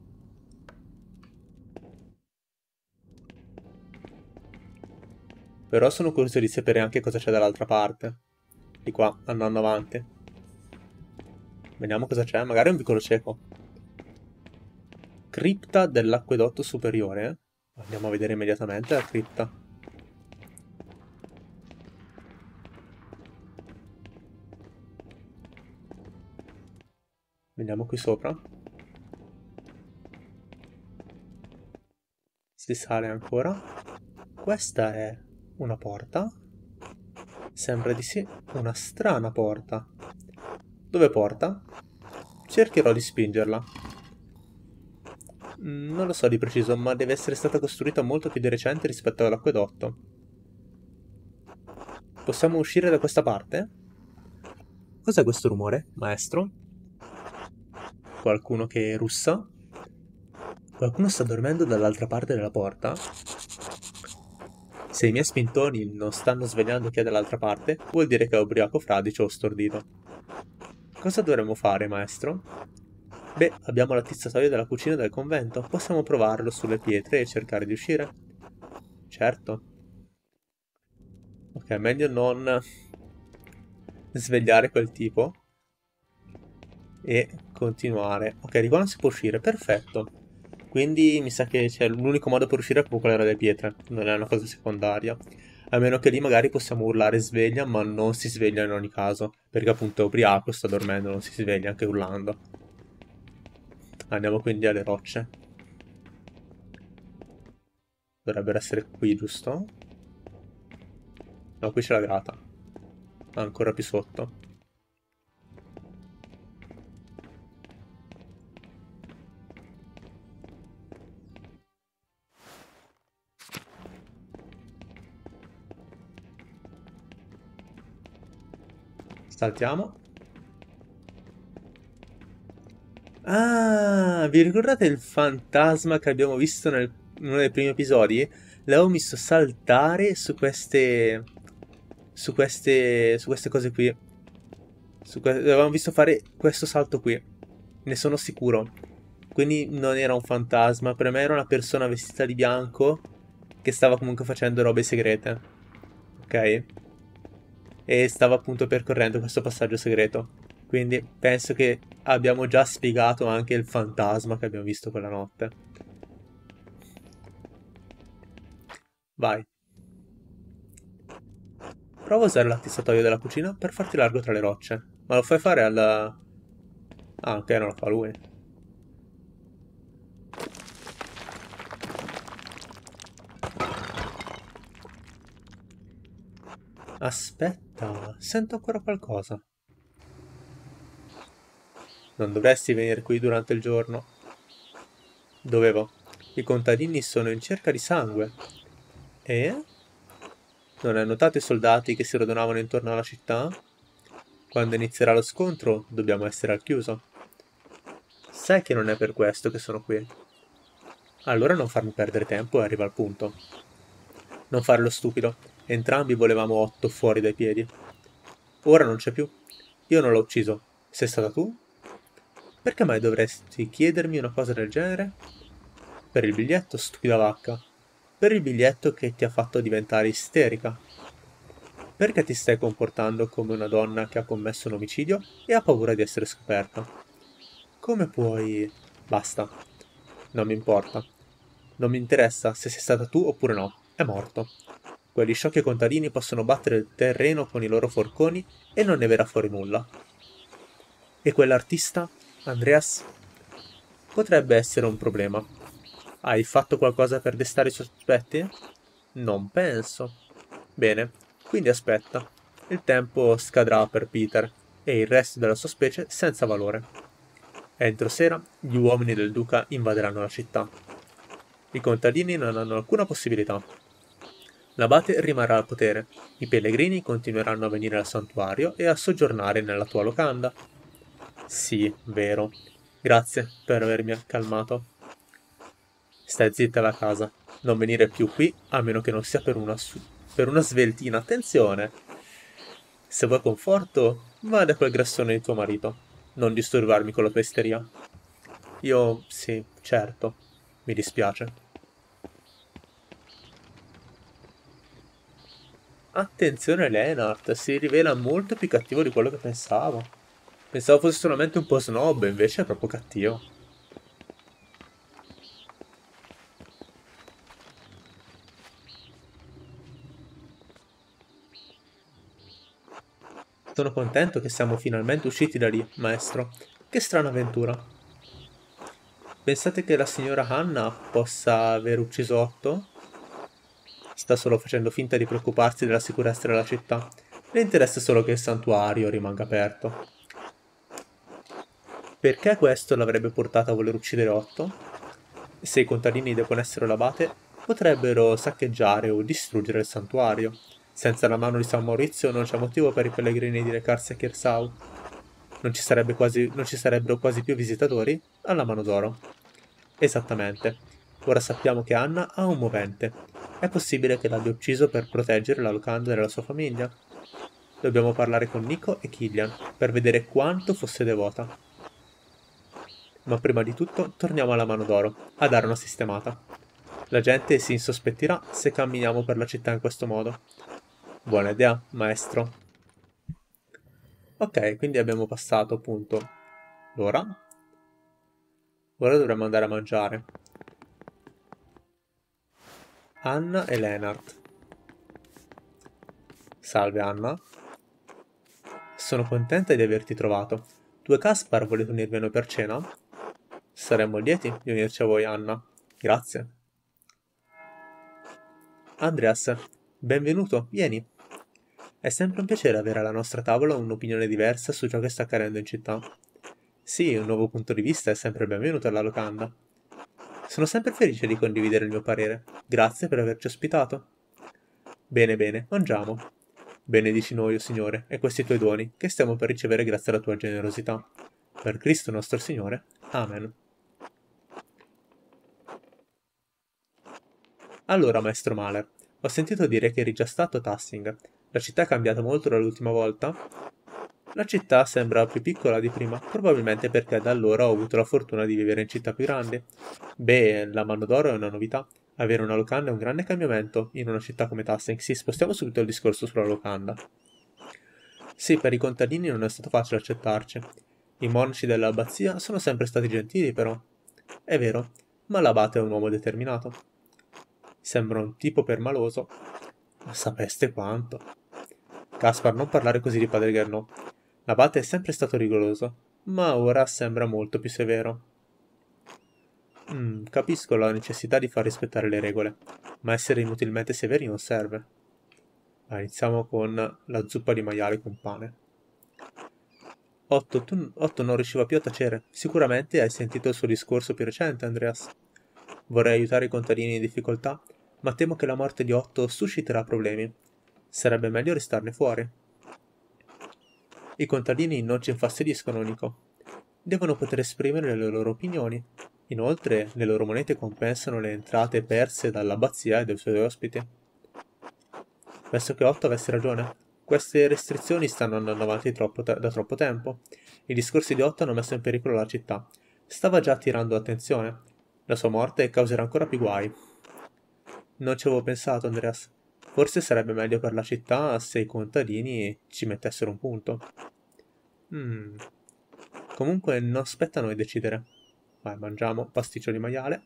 Però sono curioso di sapere anche cosa c'è dall'altra parte. Di qua, andando avanti. Vediamo cosa c'è, magari un piccolo cieco. Cripta dell'acquedotto superiore. Andiamo a vedere immediatamente la cripta. Vediamo qui sopra. Si sale ancora. Questa è una porta. Sembra di sì, una strana porta. Dove porta? Cercherò di spingerla. Non lo so di preciso, ma deve essere stata costruita molto più di recente rispetto all'acquedotto. Possiamo uscire da questa parte? Cos'è questo rumore, maestro? Qualcuno che russa? Qualcuno sta dormendo dall'altra parte della porta? Se i miei spintoni non stanno svegliando chi è dall'altra parte, vuol dire che è ubriaco, fradicio o stordito. Cosa dovremmo fare, maestro? Beh, abbiamo l'attizzatoio della cucina del convento. Possiamo provarlo sulle pietre e cercare di uscire? Certo. Ok, meglio non svegliare quel tipo. E continuare. Ok, di qua non si può uscire. Perfetto. Quindi mi sa che l'unico modo per uscire è proprio quella delle pietre. Non è una cosa secondaria. A meno che lì magari possiamo urlare sveglia, ma non si sveglia in ogni caso. Perché appunto è ubriaco, sta dormendo, non si sveglia anche urlando. Andiamo quindi alle rocce. Dovrebbero essere qui, giusto? No, qui c'è la grata. Ancora più sotto. Saltiamo. Ah, vi ricordate il fantasma che abbiamo visto in uno dei primi episodi? L'avevo visto saltare su queste cose qui. Avevamo visto fare questo salto qui. Ne sono sicuro. Quindi non era un fantasma, per me era una persona vestita di bianco che stava comunque facendo robe segrete. Ok? E stava appunto percorrendo questo passaggio segreto. Quindi penso che abbiamo già spiegato anche il fantasma che abbiamo visto quella notte. Vai. Prova a usare l'attizzatoio della cucina per farti largo tra le rocce. Ma lo fai fare al... Ah, ok, non lo fa lui. Aspetta, sento ancora qualcosa. Non dovresti venire qui durante il giorno. Dovevo. I contadini sono in cerca di sangue. E? Non hai notato i soldati che si radunavano intorno alla città? Quando inizierà lo scontro, dobbiamo essere al chiuso. Sai che non è per questo che sono qui. Allora non farmi perdere tempo e arriva al punto. Non fare lo stupido. Entrambi volevamo 8 fuori dai piedi. Ora non c'è più. Io non l'ho ucciso. Sei stata tu? Perché mai dovresti chiedermi una cosa del genere? Per il biglietto, stupida vacca. Per il biglietto che ti ha fatto diventare isterica. Perché ti stai comportando come una donna che ha commesso un omicidio e ha paura di essere scoperta? Come puoi... Basta. Non mi importa. Non mi interessa se sei stata tu oppure no. È morto. Quegli sciocchi contadini possono battere il terreno con i loro forconi e non ne verrà fuori nulla. E quell'artista, Andreas, potrebbe essere un problema. Hai fatto qualcosa per destare i sospetti? Non penso. Bene, quindi aspetta. Il tempo scadrà per Peter e il resto della sua specie senza valore. Entro sera gli uomini del duca invaderanno la città. I contadini non hanno alcuna possibilità. L'abate rimarrà al potere. I pellegrini continueranno a venire al santuario e a soggiornare nella tua locanda. Sì, vero. Grazie per avermi calmato. Stai zitta alla casa. Non venire più qui a meno che non sia per una per una sveltina, attenzione! Se vuoi conforto, vai da quel grassone di tuo marito. Non disturbarmi con la tua isteria. Io, sì, certo, mi dispiace. Attenzione, Lennart, si rivela molto più cattivo di quello che pensavo. Pensavo fosse solamente un po' snob, invece è proprio cattivo. Sono contento che siamo finalmente usciti da lì, maestro. Che strana avventura. Pensate che la signora Hanna possa aver ucciso Otto? Sta solo facendo finta di preoccuparsi della sicurezza della città. Le interessa solo che il santuario rimanga aperto. Perché questo l'avrebbe portato a voler uccidere Otto? Se i contadini devono essere l'abate, potrebbero saccheggiare o distruggere il santuario. Senza la mano di San Maurizio non c'è motivo per i pellegrini di recarsi a Kirsau. Non ci sarebbero quasi più visitatori alla mano d'oro. Esattamente. Ora sappiamo che Anna ha un movente. È possibile che l'abbia ucciso per proteggere la locanda della sua famiglia. Dobbiamo parlare con Nico e Killian per vedere quanto fosse devota. Ma prima di tutto torniamo alla mano d'oro, a dare una sistemata. La gente si insospettirà se camminiamo per la città in questo modo. Buona idea, maestro. Ok, quindi abbiamo passato appunto l'ora. Ora dovremmo andare a mangiare. Anna e Lennart. Salve Anna. Sono contenta di averti trovato. Tu e Caspar volete unirvi a noi per cena? Saremmo lieti di unirci a voi, Anna. Grazie. Andreas, benvenuto, vieni. È sempre un piacere avere alla nostra tavola un'opinione diversa su ciò che sta accadendo in città. Sì, un nuovo punto di vista è sempre benvenuto alla locanda. Sono sempre felice di condividere il mio parere. Grazie per averci ospitato. Bene, bene, mangiamo. Benedici noi, o Signore, e questi tuoi doni, che stiamo per ricevere grazie alla tua generosità. Per Cristo nostro Signore. Amen. Allora, maestro Mahler, ho sentito dire che eri già stato a Tassing. La città è cambiata molto dall'ultima volta? La città sembra più piccola di prima, probabilmente perché da allora ho avuto la fortuna di vivere in città più grandi. Beh, la Manodoro è una novità. Avere una locanda è un grande cambiamento in una città come Tassing. Sì, spostiamo subito il discorso sulla locanda. Sì, per i contadini non è stato facile accettarci. I monaci dell'abbazia sono sempre stati gentili, però. È vero, ma l'abate è un uomo determinato. Sembra un tipo permaloso, ma sapeste quanto. Caspar, non parlare così di padre Gernot. L'abate è sempre stato rigoroso, ma ora sembra molto più severo. Capisco la necessità di far rispettare le regole, ma essere inutilmente severi non serve. Iniziamo con la zuppa di maiale con pane. Otto non riusciva più a tacere. Sicuramente hai sentito il suo discorso più recente, Andreas. Vorrei aiutare i contadini in difficoltà, ma temo che la morte di Otto susciterà problemi. Sarebbe meglio restarne fuori. I contadini non ci infastidiscono, Nico. Devono poter esprimere le loro opinioni. Inoltre, le loro monete compensano le entrate perse dall'abbazia e dai suoi ospiti. Penso che Otto avesse ragione. Queste restrizioni stanno andando avanti da troppo tempo. I discorsi di Otto hanno messo in pericolo la città. Stava già attirando attenzione. La sua morte causerà ancora più guai. Non ci avevo pensato, Andreas. Forse sarebbe meglio per la città se i contadini ci mettessero un punto. Comunque non spetta a noi decidere. Vai, mangiamo pasticcio di maiale.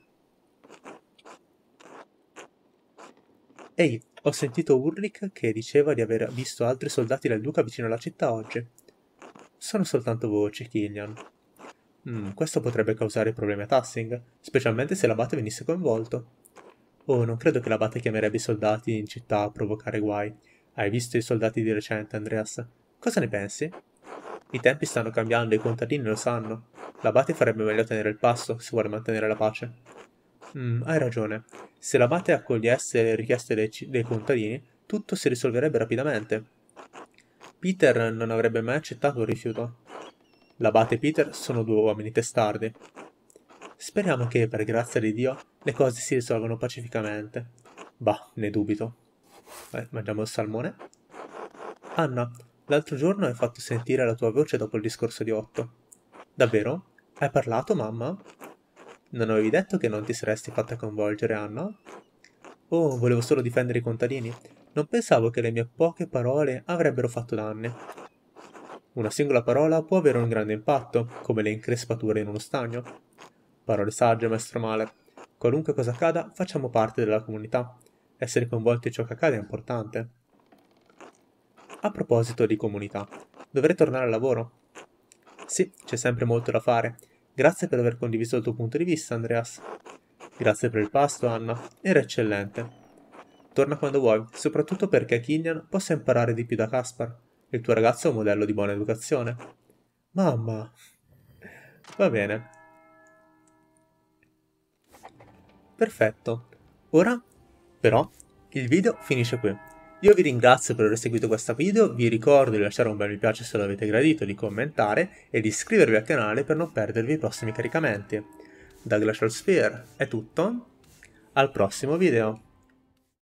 Ehi, ho sentito Ulrich che diceva di aver visto altri soldati del duca vicino alla città oggi. Sono soltanto voci, Killian. Questo potrebbe causare problemi a Tassing, specialmente se l'abate venisse coinvolto. Oh, non credo che l'abate chiamerebbe i soldati in città a provocare guai. Hai visto i soldati di recente, Andreas? Cosa ne pensi? I tempi stanno cambiando e i contadini lo sanno. L'abate farebbe meglio a tenere il passo se vuole mantenere la pace. Hai ragione. Se l'abate accogliesse le richieste dei contadini, tutto si risolverebbe rapidamente. Peter non avrebbe mai accettato un rifiuto. L'abate e Peter sono due uomini testardi. Speriamo che, per grazia di Dio, le cose si risolvano pacificamente. Bah, ne dubito. Mangiamo il salmone. Anna, l'altro giorno hai fatto sentire la tua voce dopo il discorso di Otto. Davvero? Hai parlato, mamma? Non avevi detto che non ti saresti fatta coinvolgere, Anna? Oh, volevo solo difendere i contadini. Non pensavo che le mie poche parole avrebbero fatto danni. Una singola parola può avere un grande impatto, come le increspature in uno stagno. Parole sagge, maestro Male. Qualunque cosa accada, facciamo parte della comunità. Essere coinvolti in ciò che accade è importante. A proposito di comunità, dovrei tornare al lavoro. Sì, c'è sempre molto da fare. Grazie per aver condiviso il tuo punto di vista, Andreas. Grazie per il pasto, Anna. Era eccellente. Torna quando vuoi, soprattutto perché Killian possa imparare di più da Caspar. Il tuo ragazzo è un modello di buona educazione. Mamma. Va bene. Perfetto. Ora, però, il video finisce qui. Io vi ringrazio per aver seguito questo video, vi ricordo di lasciare un bel mi piace se l'avete gradito, di commentare e di iscrivervi al canale per non perdervi i prossimi caricamenti. Da Glacial Sphere è tutto, al prossimo video!